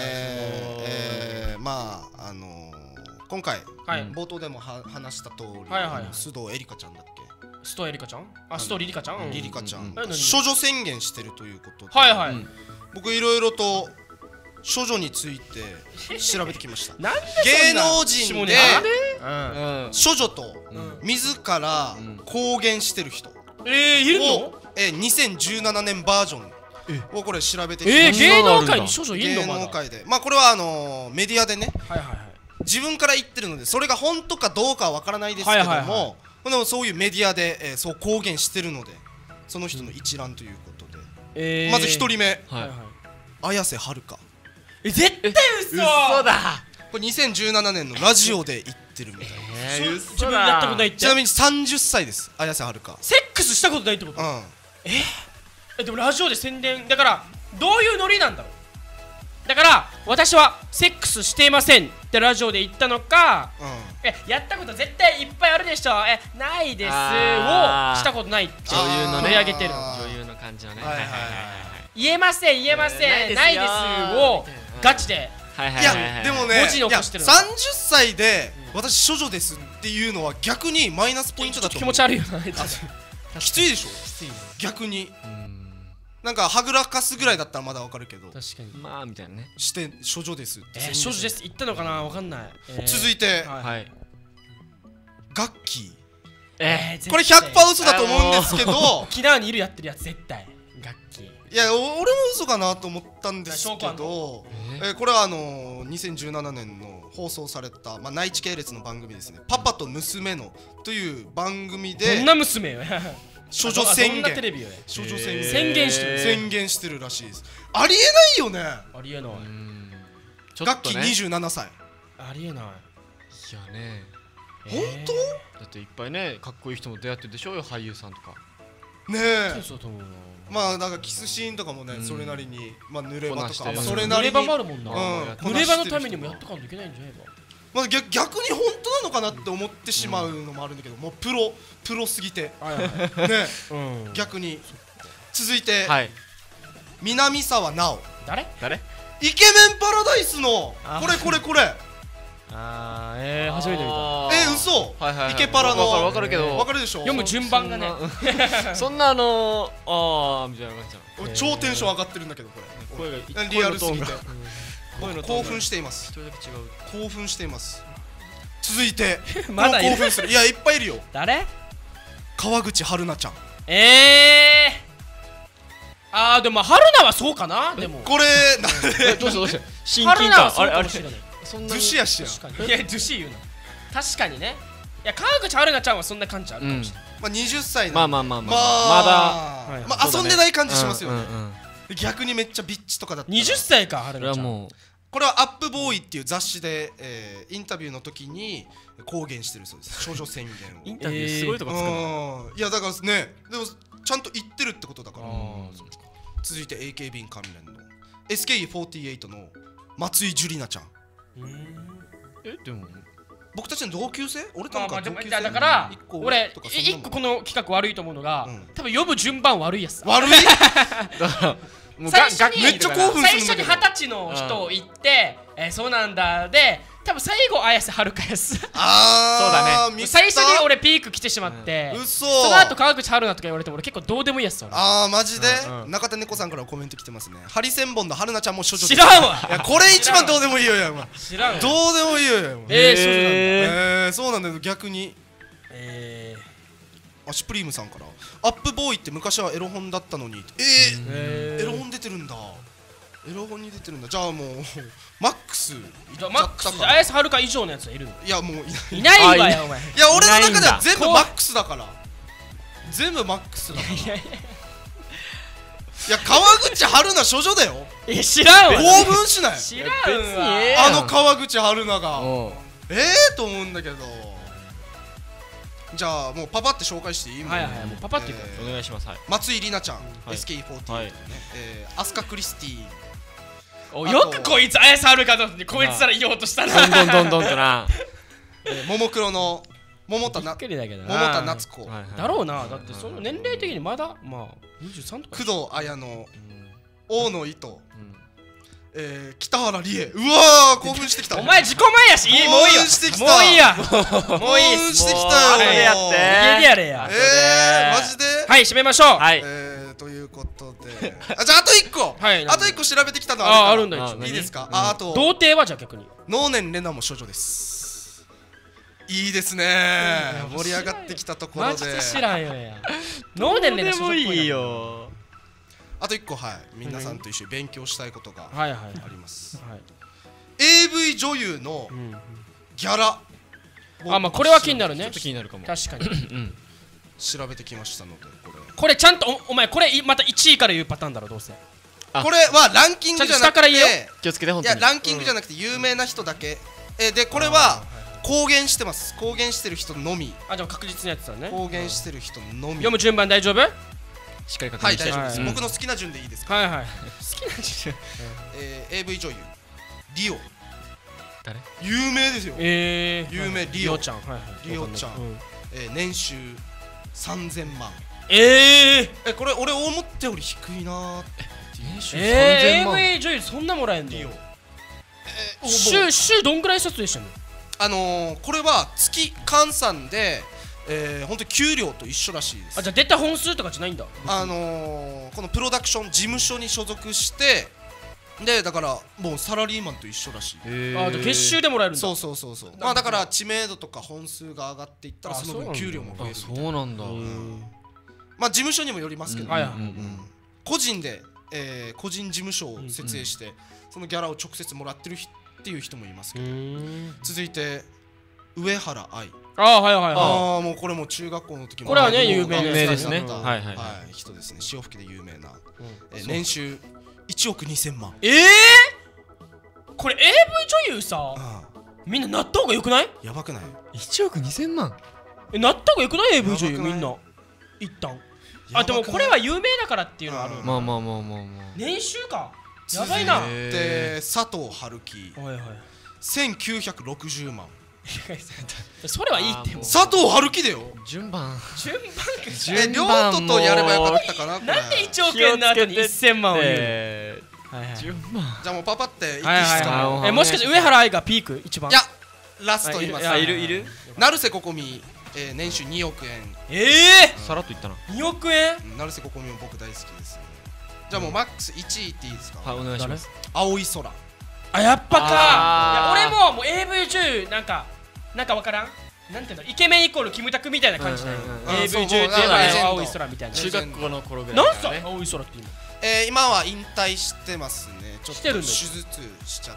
まあ今回冒頭でも話した通り須藤恵梨香ちゃんだっけ須藤恵梨香ちゃん須藤リリカちゃんリリカちゃん処女宣言してるということで僕いろいろと処女について調べてきました芸能人で処女と自ら公言してる人いるの 2017年バージョンをこれ調べてきました芸能界に処女いるの芸能界でまあこれはメディアでね自分から言ってるのでそれが本当かどうかは分からないですけどもそういうメディアでそう公言してるのでその人の一覧ということでまず1人目綾瀬はるか絶対嘘だこれ2017年のラジオで言ってるみたいな自分やったことないってちなみに30歳です綾瀬はるかセックスしたことないってことでもラジオで宣伝だからどういうノリなんだろうだから私はセックスしていませんってラジオで言ったのかやったこと絶対いっぱいあるでしょないですをしたことないって女優のね取り上げてる女優の感じのね言えませんないですをガチでいやでもね文字残してる 30歳で私処女ですっていうのは逆にマイナスポイントだと思う気持ち悪いよなきついでしょ逆になんかはぐらかすぐらいだったらまだわかるけど確かにまあみたいなねして処女です処女です言ったのかなわかんない続いてはいガッキこれ100%嘘だと思うんですけど沖縄にいるやってるやつ絶対楽器。 いや俺も嘘かなと思ったんですけど、これは2017年の放送された、内地系列の番組ですね、パパと娘のという番組でどんな娘よ処女宣言、 どんなテレビよ処女宣言宣言してるらしいです。ありえないよね。 ありえない。 楽器27歳。 ありえない。 いやね、 本当？ だっていっぱいね、かっこいい人も出会ってるでしょうよ、俳優さんとかねえ。 そうと思うな。 なんかキスシーンとかもね、それなりに濡れ場とかそれなりに濡れ場もあるもんな。濡れ場のためにもやっとかんといけないんじゃないか。 逆に本当なのかなって思ってしまうのもあるんだけど、もうプロすぎてね、逆に。続いて南沢奈央。 誰？ イケメンパラダイスのこれ。 初めて見た。 嘘。イケパラの。 わかるけど。 わかるでしょ。 読む順番がね。 そんなみたいな感じ。 俺超テンション上がってるんだけどこれ。声がリアルすぎて。興奮しています。興奮しています。続いてまだ興奮する。いやいっぱいいるよ。 誰？ 川口春奈ちゃん。 でも春奈はそうかな。でもこれどうした親近感。 あれそんなに。ドゥシやしや。 いやドゥシ言うな。確かにね。いや川口春奈ちゃんはそんな感じあるかもしれない。 20歳まだ遊んでない感じしますよね。逆にめっちゃビッチとかだったら。 20歳か春奈ちゃん。 これはアップボーイっていう雑誌でインタビューの時に公言してるそうです。処女宣言を。 インタビューすごいとこつくな。 いやだからね、でもちゃんと言ってるってことだから。続いて AKB 関連の SKE48 の松井樹里奈ちゃん。 でも僕たちの同級生？俺とか同級生だから俺一個この企画悪いと思うのが、多分読む順番悪いやつ。 悪い？ 最初にめっちゃ興奮するんだけど。 最初に20歳の人を言ってそうなんだで、多分最後綾瀬はるかやす。そうだね。最初に俺ピーク来てしまって、その後川口春奈とか言われても俺結構どうでもいいやつ。 マジで？中田猫さんからコメント来てますね。ハリセンボンの春奈ちゃんも処女。 知らんわ。 いやこれ一番どうでもいいよや。 知らん。 どうでもいいよや。そうなんだよ逆に。シュプリームさんからアップボーイって昔はエロ本だったのに。エロ本出てるんだ。エロ本に出てるんだ。じゃあもうマックス綾瀬はるか以上のやつはいるの？ いやもういないわよお前。 いや俺の中では全部マックスだから。全部マックスだから。いや川口春奈処女だよ。 知らんわ。 興奮しない？ 知らんわ。 川口春奈がと思うんだけど。じゃあもうパパって紹介していい？ もうパパってお願いします。 松井里奈ちゃん SKE48 ね、飛鳥クリスティ。 よくこいつ綾瀬はるかとこいつら言おうとしたな。 どんどんとな。 ももクロの桃田夏子だろうな。だってその年齢的にまだ23とか。 工藤綾乃、大野糸、北原理恵。うわ興奮してきた。 お前自己前やし。もういいよ。もういいや。もういい。 興奮してきたよ。 家でやれや。 マジで？ はい締めましょう。ということで、じゃああと1個。あと1個調べてきたのあるんだよ。 いいですか？あと童貞はじゃあ逆に能年玲奈も処女です。いいですね。盛り上がってきたところで。 マジで知らんよや。能年玲奈もいいよ。 あと1個皆さんと一緒に勉強したいことがあります。AV 女優のギャラ。 これは気になるね。 ちょっと気になるかも。 確かに。 調べてきましたのでこれちゃんとお前これまた1位から言うパターンだろどうせ。 これはランキングじゃなくて、 気をつけて本当に。 いやランキングじゃなくて有名な人だけで、これは公言してます。公言してる人のみ。 じゃあ確実にやってたね。 公言してる人のみ。 読む順番大丈夫？ しっかり確認して。 はい大丈夫です。僕の好きな順でいいですか？ 好きな順。 AV 女優リオ。 誰？ 有名ですよ。有名リオちゃん。 リオちゃん。年収3000万。これ俺思ったより低いなーって。 年収3000万。 AV 女優そんなもらえんの？週どんぐらい撮影してんの？ これは月換算で本当に給料と一緒らしいです。 じゃあ出た本数とかじゃないんだ。 このプロダクション事務所に所属してでだからもうサラリーマンと一緒らしい。 あじゃあ月収でもらえるんだ。 そうそうそうそう。まあだから知名度とか本数が上がっていったらその分給料も増える。 そうなんだ。 まあ事務所にもよりますけど、 はいはい。 個人で個人事務所を設営してそのギャラを直接もらってるっていう人もいますけど。続いて上原愛。 ああはいはいはい。 ああもうこれも中学校の時もこれはね有名ですね。 はいはい人ですね。潮吹きで有名な年収1億2000万。 これ AV 女優さみんななった方がよくない？ やばくない？ 1億2000万。 なった方がよくない？ AV 女優みんな一旦。あでもこれは有名だからっていうのはある。 まあまあまあまあまあ。 年収かやばいな。 で佐藤春樹はいはい 1960万。 それはいいっても佐藤春樹だよ。 順番両方とやればよかったかな。 なんで1億円の後に1000万を言う？ じゃあもうパパっていっていいですか？ もしかして上原愛がピーク一番？ いやラスト言います。 いる成瀬ここみ年収2億円。 さらっと言ったな。 2億円？ 成瀬ここみも僕大好きです。じゃあもうマックス1位っていいですか？ はいお願いします。 青い空。 あやっぱか。俺ももう AV 女優なんかわからん？なんていうのイケメンイコールキムタクみたいな感じだよ。AV 女優って青い空みたいな。 中学校の頃ぐらい。 何歳？青い空って今は引退してますね。ちょっと手術しちゃって。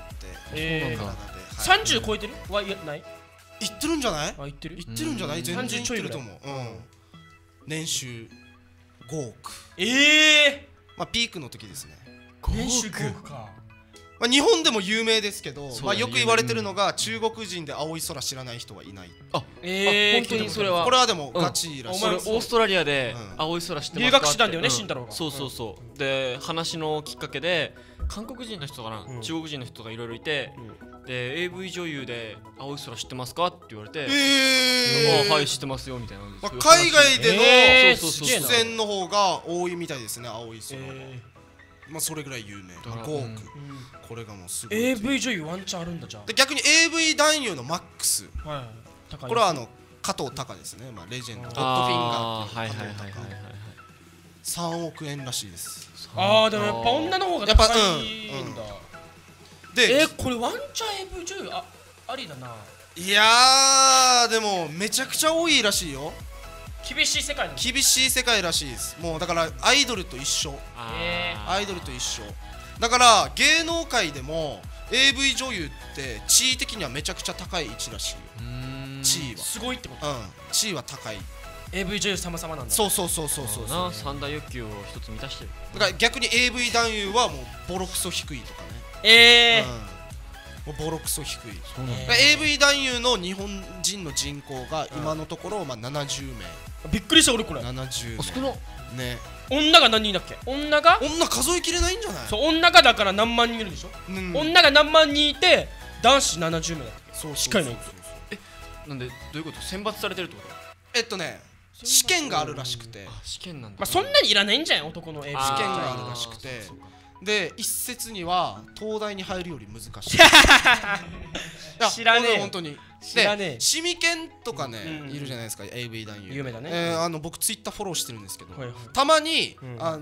30超えてる？はいない？ いってるんじゃない？ いってる？ いってるんじゃない？全然いってると思う。年収5億。まあピークの時ですね。 年収5億か。 まあ日本でも有名ですけど、まあよく言われてるのが中国人で青い空知らない人はいない。 本当にそれは。 これはでもガチらしい。 俺オーストラリアで青い空知ってますか？ 留学したんだよね、慎太郎が。 そうそうそう。で話のきっかけで韓国人の人かな、中国人の人がいろいろいて、で AV 女優で青い空知ってますかって言われて、はい知ってますよみたいな。 海外での出演の方が多いみたいですね、青い空。まあそれぐらい有名。5億。これがもうすごい。 AV 女優ワンチャンあるんだじゃん。 で逆に AV 男優のマックス。これは加藤隆ですね。まあレジェンド。ホットフィンガーっていう加藤隆。3億円らしいです。 ああでもやっぱ女の方が高いんだ。でこれワンチャン AV 女優ありだな。 いやーでもめちゃくちゃ多いらしいよ。 厳しい世界だ。 厳しい世界らしいです。もうだからアイドルと一緒。アイドルと一緒。だから芸能界でも AV 女優って地位的にはめちゃくちゃ高い位置らしいよ。地位はすごいってこと？ 地位は高い。 AV 女優様々なんだ。 そう三大欲求を一つ満たしてる。 だから逆に AV 男優はもうボロクソ低いとかね。もうボロクソ低い。AV 男優の日本人の人口が今のところまあ70名。 びっくりした俺これ。 70名。 少な。 ね。 女が何人だっけ？女数えきれないんじゃない？ そう女がだから何万人いるでしょ。女が何万人いて男子70名だ。 そうしっかりない。 なんでどういうこと？選抜されてるってこと？ 試験があるらしくて。 試験なんだ。 まあそんなにいらないんじゃん男の AV。 試験があるらしくて。で一説には東大に入るより難しい。 知らねえ。 本当に。でシミケンとかねいるじゃないですか AV 男優。 有名だね。 僕ツイッターフォローしてるんですけど、たまに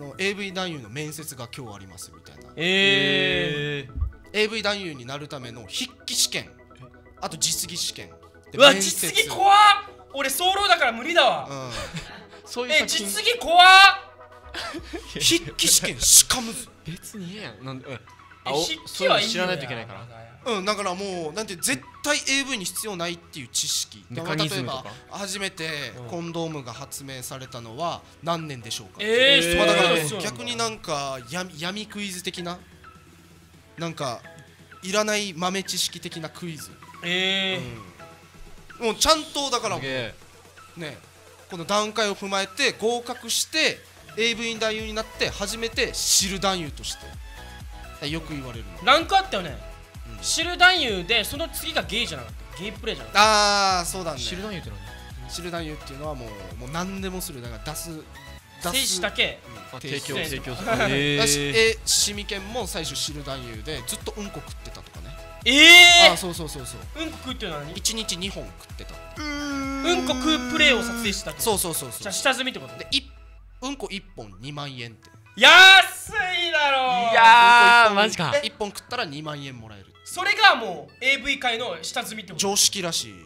AV 男優の面接が今日ありますみたいな。AV 男優になるための筆記試験、あと実技試験。 うわ実技怖っ。俺早漏だから無理だわ。 そういう実技怖っ。 筆記試験しかも別にええやん。なんで筆記はいい知らないといけないから。 だからもうなんて絶対 AV に必要ないっていう知識。例えば初めてコンドームが発明されたのは何年でしょうか。だから逆になんか闇クイズ的ななんかいらない豆知識的なクイズ。もうちゃんとだからねこの段階を踏まえて合格して AV 男優になって初めて知る男優としてよく言われるの。 ランクあったよね。知る男優でその次がゲイじゃなかった。ゲイプレイじゃなかった。 ああそうだね。 知る男優って何？知る男優っていうのはもう何でもする。だから出す精子だけ提供する。 シミケンも最初知る男優でずっとうんこ食ってたとかね。そう。 うんこ食うっていうのは何 ？1日2本食ってた。 うんこ食うプレイを撮影した。 そう。 じゃあ下積みってこと？ でうんこ1本2万円って。 安いなだろう。 いやーマジか。 1本食ったら2万円もらえる。 それがもう AV 界の下積みってこと。 常識らしい。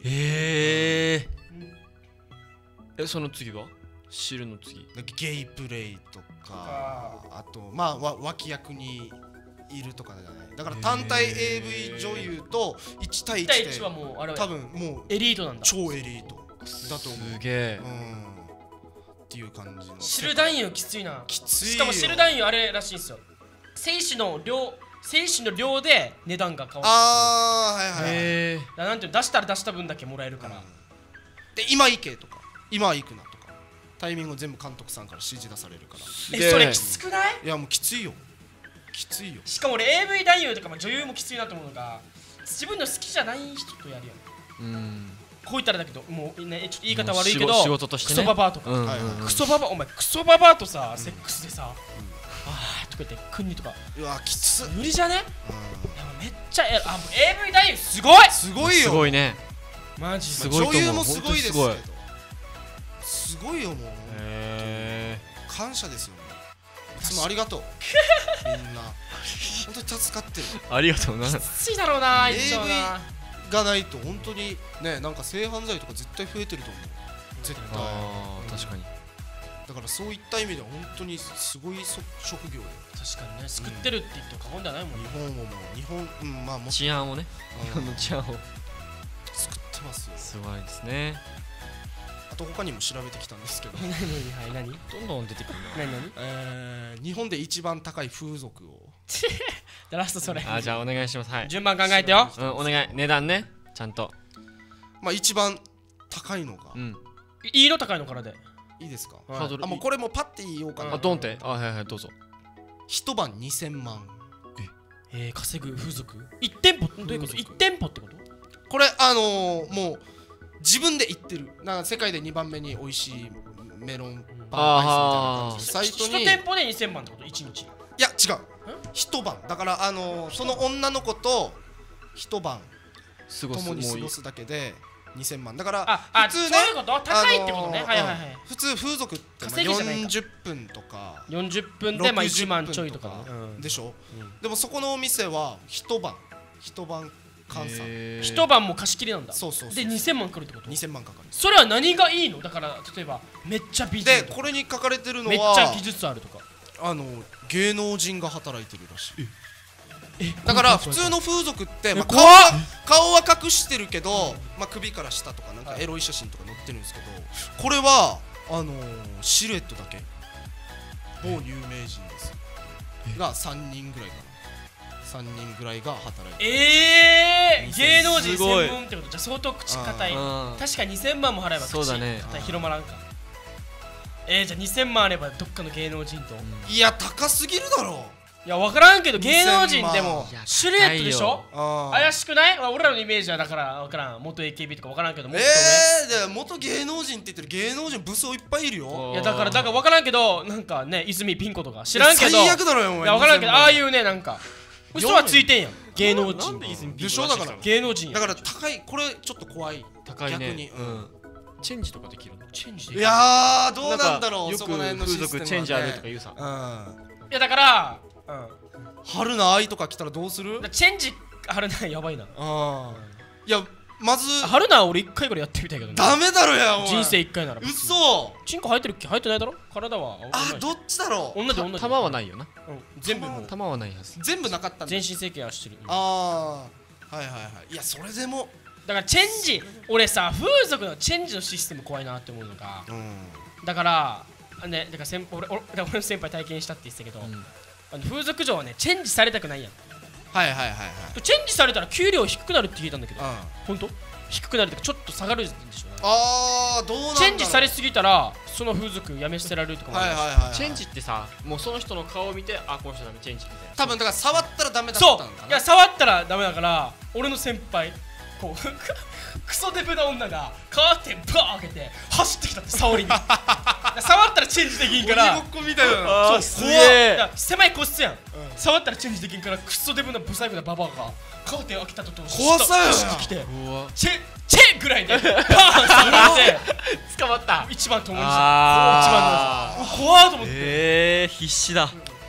その次は汁の次。 ゲイプレイとか、あとまあ脇役にいるとかじゃない。だから単体 AV 女優と1対1で 1対1はもうあれは多分もうエリートなんだ。 超エリートだと思う。 すげえ。 っていう感じの。 汁男優きついな。 きついよ。 しかも汁男優あれらしいんですよ。精子の量で値段が変わる。 ああはいはい。 だからなんていうの、出したら出した分だけもらえるから。 で今行けとか今行くなとかタイミングを全部監督さんから指示出されるから。 それきつくない？ いやもうきついよ。きついよ。 しかも俺 AV 男優とか女優もきついなと思うのが、自分の好きじゃない人とやるよ。こう言ったらだけど、もうね、ちょっと言い方悪いけど、 仕事としてね、 クソババアとか、クソババア、お前クソババアとさ、セックスでさ、あーとか言ってクンニとか、 うわきつ。 無理じゃね？めっちゃもう AV 男優すごい。 すごいよ。 すごいね。 マジすごいと思う。 女優もすごいですけど、すごいよもう。感謝ですよね。いつもありがとう。みんな本当に助かってる。 ありがとうな。 きついだろうな、一応な。 がないと本当にね、なんか性犯罪とか絶対増えてると思う。絶対。 確かに。 だからそういった意味では本当にすごい職業で。 確かにね、救ってるって言っても過言ではないもんね。 日本まあも治安をね、日本の治安を救ってますよ。 すごいですね。 あと他にも調べてきたんですけど。 何？ どんどん出てくる何？ 日本で一番高い風俗を。 ラストそれ。 じゃあお願いします。はい。 順番考えてよ。 お願い。値段ね、ちゃんと。 まあ一番高いのが。 いいの高いのからで。 いいですか？ もうこれもパッて言おうかな。 ドンって。はいはいどうぞ。 一晩2000万。 稼ぐ風俗？1店舗？どういうこと？1店舗ってこと？ これもう自分で言ってる。なんか世界で2番目に美味しいメロンパンアイスみたいな感じでサイトに。 1店舗で2000万ってこと？1日？ いや違う。一晩だからその女の子と一晩共に過ごすだけで2000万だから普通ね。 そういうこと？高いってことね。はいはいはい。 普通風俗って40分とか 40分で1万ちょいとかでしょ。でもそこのお店は一晩換算一晩も貸し切りなんだ。 そうで 2000万かかるってこと ？2000万かかる。 それは何がいいの？だから例えばめっちゃ美人でこれに書かれてるのはめっちゃ技術あるとか芸能人が働いてるらしい。だから普通の風俗って顔は隠してるけど首から下とかなんかエロい写真とか載ってるんですけど、これはシルエットだけ某有名人ですが3人ぐらいかな。3人ぐらいが働いてる。 芸能人専門ってことじゃ相当口堅い。確か2000万も払えば口堅い広まらんか。じゃあ2000万あればどっかの芸能人と。 いや高すぎるだろ。 いや分からんけど芸能人でもシルエットでしょ。怪しくない？俺らのイメージはだから分からん。元 AKB とか分からんけど。 元芸能人って言ってる芸能人武装いっぱいいるよ。 いやだから分からんけど、なんかね泉ピン子とか知らんけど最悪だろよ。 いや分からんけど、ああいうねなんか嘘はついてんやん。芸能人でしょ。だから芸能人だから高い。これちょっと怖い。 高いね。 逆にチェンジとかできるの？ チェンジいやどうなんだろう。 よく風俗チェンジあるとか言うさ。 いやだから春菜愛とか来たらどうする？ チェンジ春菜やばいな。 いやまず春菜は俺1回ぐらいやってみたいけどね。 ダメだろや。 人生1回なら。 嘘。 チンコ生えてるっけ？生えてないだろ。体はどっちだろう。 女で玉はないよな。 全部もう玉はないはず。 全部なかったんだ。 全身整形はしてる。 いやそれでもだからチェンジ俺さ風俗のチェンジのシステム怖いなって思うのがだからね、だから俺の先輩体験したって言ってたけど風俗嬢はねチェンジされたくないやん。チェンジされたら給料低くなるって聞いたんだけど本当？低くなるってかちょっと下がるんでしょうね。 どうなんだろう。 チェンジされすぎたらその風俗やめ捨てられるとかもあるし。 チェンジってさもうその人の顔を見てこの人ダメチェンジみたいな。 多分だから触ったらダメだったのかな。 そういや触ったらダメだから俺の先輩こうクソデブな女がカーテンバー開けて走ってきたって触りに触ったらチェンジできんから鬼ごっこみたいな。 そう怖い。狭い個室やん。触ったらチェンジできんからクソデブなブサイクなババアがカーテン開けたと同時に怖さよな。 来てチェぐらいでバーン触れて捕まった。 一番友達一番の怖いと思って。 必死だ。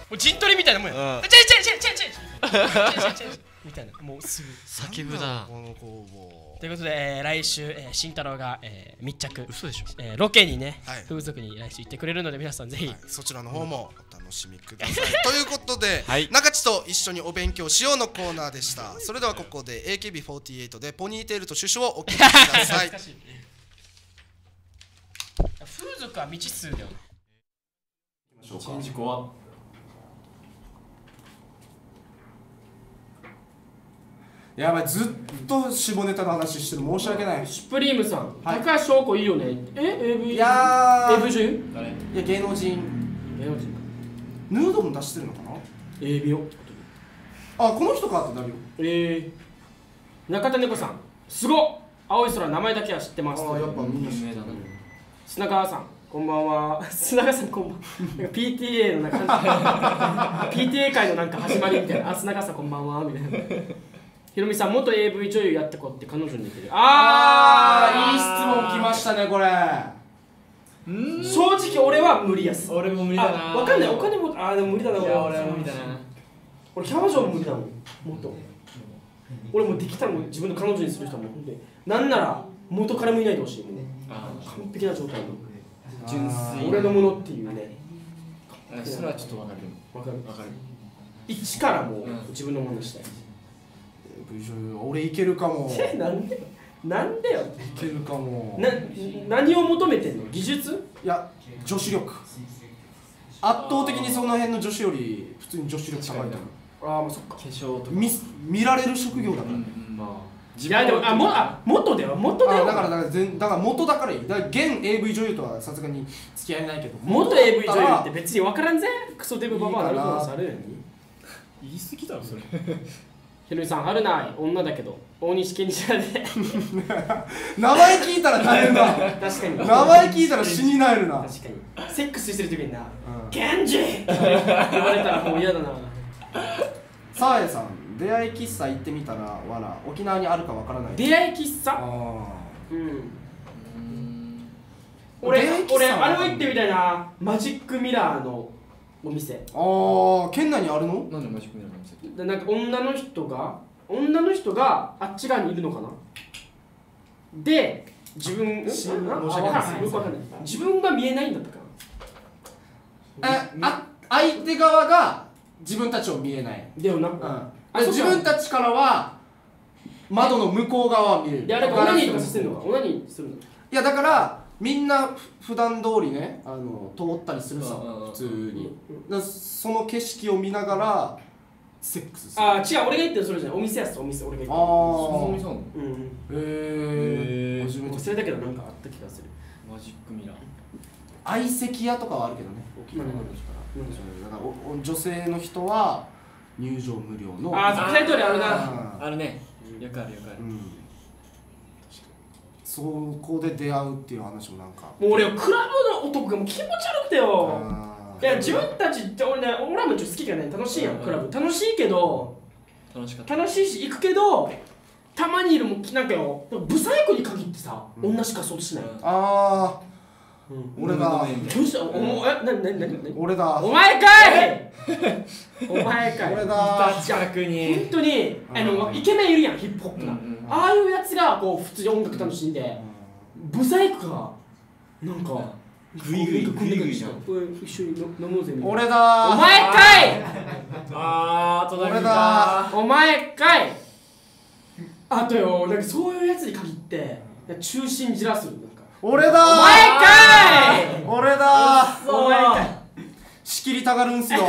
う陣取りみたいなもんや。チェみたいな、もうすぐ叫ぶだ。 この工房ということで、来週慎太郎が密着、 嘘でしょ。 ロケにね、 はい風俗に来週行ってくれるので、皆さんぜひそちらの方もお楽しみくださいということで、 はい中地と一緒にお勉強しようのコーナーでした。それではここで AKB48 でポニーテールとシュシュをお聞きください。 風俗は未知数だよね。 新宿はやばい、ずっと下ネタの話してる、申し訳ない。 シュプリームさん、 はい高橋翔子いいよね。AV いやー、 AV 女優？ 誰？ いや芸能人芸能人ヌードも出してるのかな。 AV よ。 あ、この人かってなるよ。 中田猫さん、すごっ。青い空、名前だけは知ってます。 あ、やっぱみんな知ってる。 砂川さん、こんばんは。砂川さん、こんばんは。なんか PTA のなんかPTA 会のなんか始まりみたいな。あ、砂川さん、こんばんはみたいな。ひろみさん、元 AV 女優やった子って彼女に似てる。 あー、いい質問来ましたね、これ。 正直俺は無理やす。 俺も無理だな。 わかんない。お金も、でも無理だな。 いや、俺は無理だな。 俺キャバ嬢も無理だもん。もっと俺もできたらもう自分の彼女にする人はもうほんでなんなら元からもいないでほしいもんね。完璧な状態の純粋。 俺のものっていうね。 それはちょっとわかる。 わかるわかる。 一からもう自分のものにしたい。 俺いけるかも。 なんでなんでよ。 いけるかも。 何を求めてんの？技術？ いや、女子力。圧倒的にその辺の女子より普通に女子力高いと思う。 ああ、もうそっか。 化粧とか。 見られる職業だからね。 いやでも元では元ではだから元だからいい。だから現 AV 女優とはさすがに付き合えないけど。 元 AV 女優って別に分からんぜ。クソデブババアなる可能性あるよね。 言い過ぎだろそれ。 ひろみさん、春ない女だけど大西健二じゃね。 名前聞いたら大変だ。 確かに。 名前聞いたら死になるな。 確かに。セックスしてる時にな、ケンジって言われたらもう嫌だな。 サーヤさん、出会い喫茶行ってみたらわら、沖縄にあるかわからない。 出会い喫茶？うん。俺あれを行ってみたいな。マジックミラーのお店。 県内にあるの？ なんでマジックミラーのお店？ なんか女の人があっち側にいるのかな。で自分よくわかんない。自分が見えないんだったかな。 相手側が自分たちを見えない。 でもな、 自分たちからは窓の向こう側は見える。 いや、だからオナニーとかしてんのか。オナニーするの。 いや、だからみんな普段通りね、通ったりするさ、普通に。その景色を見ながらセックスする。 違う、俺が言ってるそれじゃない。お店やつ、お店、俺が言ってる。初めて。それだけどなんかあった気がする。 マジックミラー。 相席屋とかはあるけどね。沖縄の人から。だから女性の人は入場無料の。 作戦通りあるな。 あるね。よくあるよくある。 そこで出会うっていう話もなんか。 もう俺クラブの男がもう気持ち悪くてよ。いや自分たちって俺はもちろん好きがね、楽しいやん。クラブ楽しいけど、楽しいし行くけど、たまにいるもんなんかよ、ブサイクに限ってさ、女しかそうとしない。 俺だ。 どうした？ 俺だ。 お前かい。お前かい。 俺だ。 近くに。 本当にイケメンいるやん、ヒップホップな。ああいうやつがこう普通に音楽楽しんで、ブサイクがなんかグイグイじゃん。 一緒に飲もうぜみたいな。 俺だ。 お前かい。 俺だ。 お前かい。あとよ、なんかそういうやつに限って中心じらする。 俺だ。 お前かい。 俺だ。 お前かい。 仕切りたがるんすよ。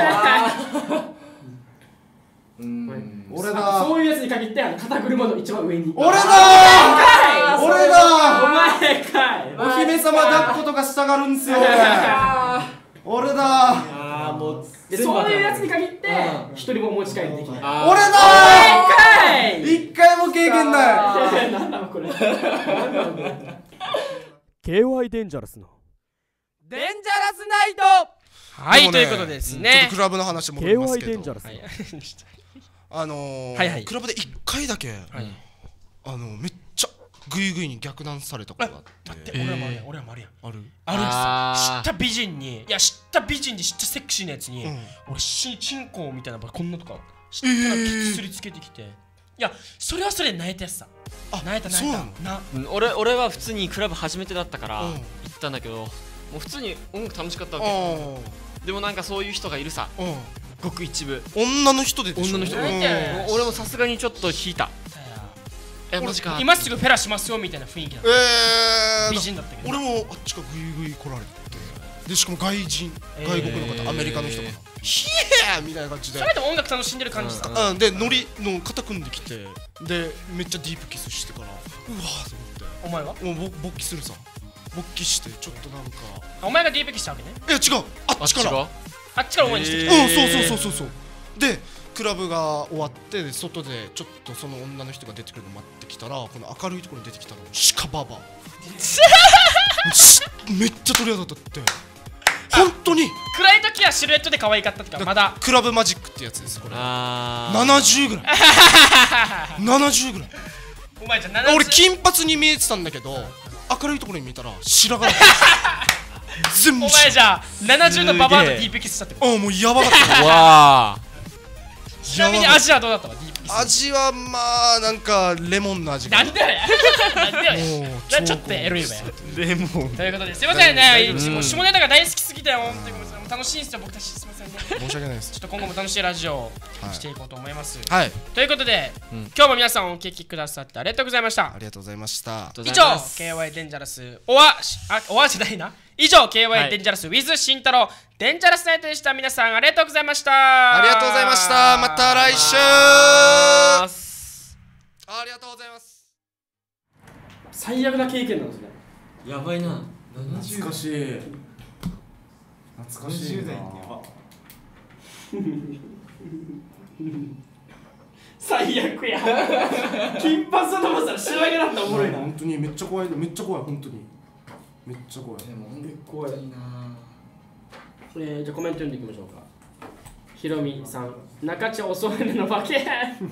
俺だ。 そういうやつに限って肩車の一番上に。 俺だ。俺だ。 お前かい。 お姫様抱っことかしたがるんすよ。俺だ。 もうそういうやつに限って一人も持ち帰りできない。 俺だ。一回も経験ない。 なんだこれ。 KY デンジャラスのデンジャラスナイト。はい、ということでですね。 クラブの話戻りますけど。 KY デンジャラスのクラブで1回だけめっちゃグイグイに逆断されたことがあって。 待って、俺はもあるやん、俺はもあるやん。 あるあるんですよ。知った美人に、いや知った美人で知ったセクシーなやつに、俺チンコみたいなこんなとか知ったらきつりつけてきて、いやそれはそれで泣いたやつさ。泣いたな。 俺は普通にクラブ初めてだったから行ったんだけど、もう普通に音楽楽しかったわけ。でもなんかそういう人がいるさ、ごく一部。 女の人でしょ。 女の人。俺もさすがにちょっと引いた。マジか。 今すぐフェラしますよみたいな雰囲気だった。美人だったけど。 俺もあっちがグイグイ来られて、でしかも外国の方、アメリカの人がヒエーみたいな感じで、 それで音楽楽しんでる感じさ。 でノリの肩組んできて、でめっちゃディープキスしてから、うわーと思って。お前は？もう勃起するさ。勃起してちょっとなんか。 お前がディープキスしたわけね。 いや違う。あっちからお前にしてきた。 そうでクラブが終わって外でちょっとその女の人が出てくるの待ってきたら、この明るいところに出てきたらシカババめっちゃ鳥肌立って、本当に暗い時はシルエットで可愛かったってか、まだクラブマジックってやつです。これ70ぐらい70ぐらい。 お前じゃ70。 俺金髪に見えてたんだけど、明るいところに見たら白髪全部。 お前じゃあ70のババアとディープキスしたってこと？ もうやばかった。 わー。 ちなみに味はどうだったわ？ 味はまあなんかレモンの味が。 なんでやちょっとエロいわよ。 レモンということですいませんね、もう下ネタが大好きすぎて、本当に楽しいんですよ僕たち。すいませんね、 申し訳ないです。 ちょっと今後も楽しいラジオをしていこうと思います。 はい、 ということで今日も皆さんお聞きくださってありがとうございました。 ありがとうございました。 以上 KY デンジャラスおわじゃないな。以上 KY デンジャラス with 慎太郎デンジャラスナイトでした。皆さんありがとうございました。 ありがとうございました。また来週。ありがとうございます。 最悪な経験なんですね。 やばいな。 懐かしい。懐かしいな。 最悪や。金髪のまさら白髪だったらおもろいな。 本当にめっちゃ怖い、めっちゃ怖い、本当にめっちゃ怖い。 でも怖いな。じゃあコメント読んでいきましょうか。ひろみさん、中地遅めの化け。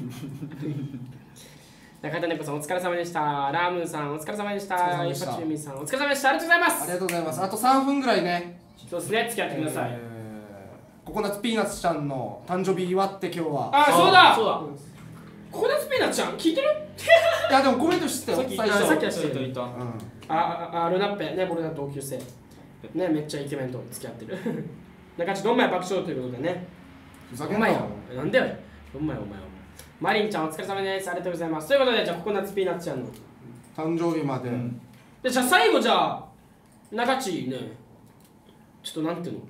中田猫さんお疲れ様でした。ラームーンさんお疲れ様でした。ゆぱちゅみさんお疲れ様でした。ありがとうございます。 ありがとうございます。あと3分ぐらいね。 そうですね、付き合ってください。 ココナッツピーナッツちゃんの誕生日祝って今日は。 あ、そうだココナッツピーナッツちゃん聞いてる？ いやでもコメント知ってたよ。 さっきは知ってる。ルナッペね、僕ら同級生ね、めっちゃイケメンと付き合ってる。中地どんまい爆笑ということでね。 ふざけんなよ。 なんでよ。どんまいお前。マリンちゃんお疲れ様です。ありがとうございます。ということでじゃあココナッツピーナッツちゃんの誕生日まで。 でじゃあ最後じゃあ中地ね、ちょっとなんていうの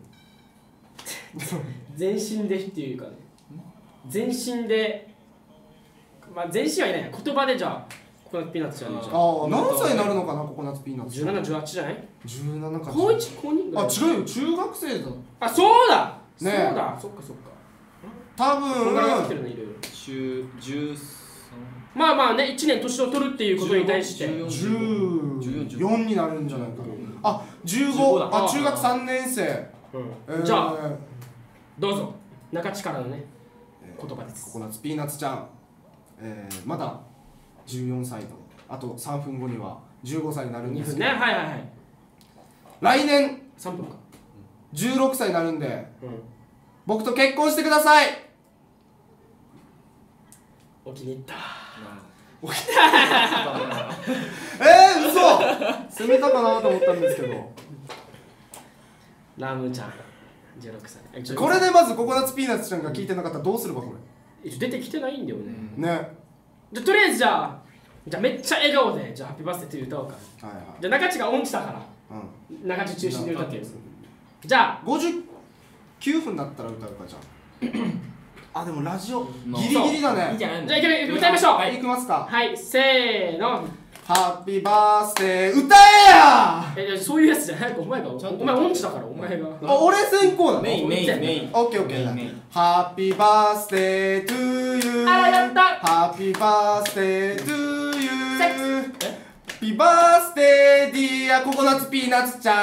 全身でっていうかね、全身でまあ全身はいない言葉でじゃあココナッツピーナッツちゃんにじゃあ何歳になるのかなココナッツピーナッツ。 17、18じゃない ？17か。 高1、高2ぐらい。 あ、違うよ、中学生だ。 あ、そうだね。 そうだ、そっかそっか。 多分こんがらがってるのいろいろ。 13。 まあまあね、1年年を取るっていうことに対して 14になるんじゃないかな。あ、15。あ、中学3年生。 じゃあどうぞ中地からのね言葉です。 ココナッツピーナッツちゃん、まだ14歳とあと3分後には15歳になるんですけど、 2分ね、はいはいはい、 来年 3分か 16歳になるんで、僕と結婚してください。 お気に入った。 嘘攻めたかなと思ったんですけど。 ラムちゃん16歳。 これでまずココナッツピーナッツちゃんが聞いてなかったらどうするかこれ。 出てきてないんだよね。 ね。 じゃあとりあえずじゃあめっちゃ笑顔でじゃあハッピーバースデーって歌おうか。じゃあ中地が音痴だから、中地中心で歌ってる。じゃあ 59分だったら歌うかじゃあ。あ、でもラジオギリギリだね。 じゃあ歌いましょう。 いきますか。 はい、せーの。 ハッピーバースデー歌えや。 そういうやつじゃないか。お前音痴だからお前が。 俺先行だ。 メイン。 オッケー。ハッピーバースデートゥーユー。 あ、やった。 ハッピーバースデートゥーユー。ハッピーバースデーディアココナッツピーナッツちゃん。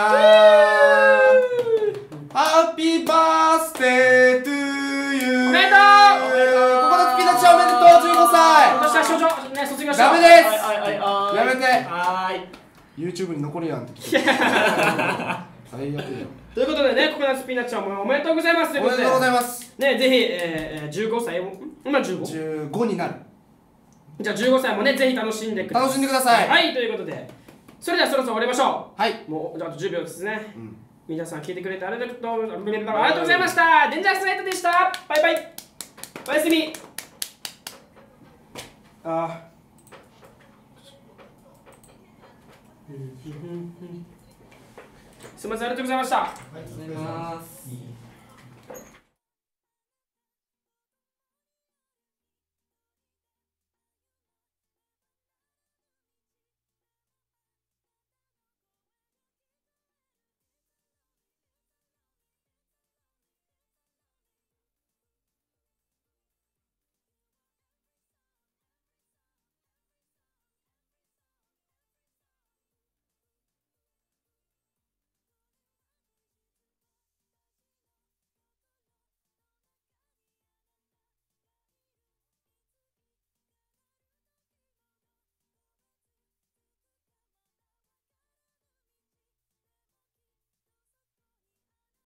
ハッピーバースデートゥーユー。 おめでとう。 ココナッツピーナッツちゃんおめでとう。15歳。 今年は少女ね卒業した。 ダメです。 やめてはーい YouTube に残りやんって聞いて最悪だよということでね、ココナッツピーナッツちゃんもおめでとうございます。 おめでとうございますね、ぜひ、15歳を今 15? 15になるじゃあ15歳もね、ぜひ楽しんでください。 楽しんでくださいはい、ということでそれではそろそろ終わりましょう。 はいもうじゃああと10秒ですね、皆さん聞いてくれてありがとうございました。デンジャラスナイトでした。バイバイ。おやすみ。すみません、ありがとうございました。 ありがとうございます。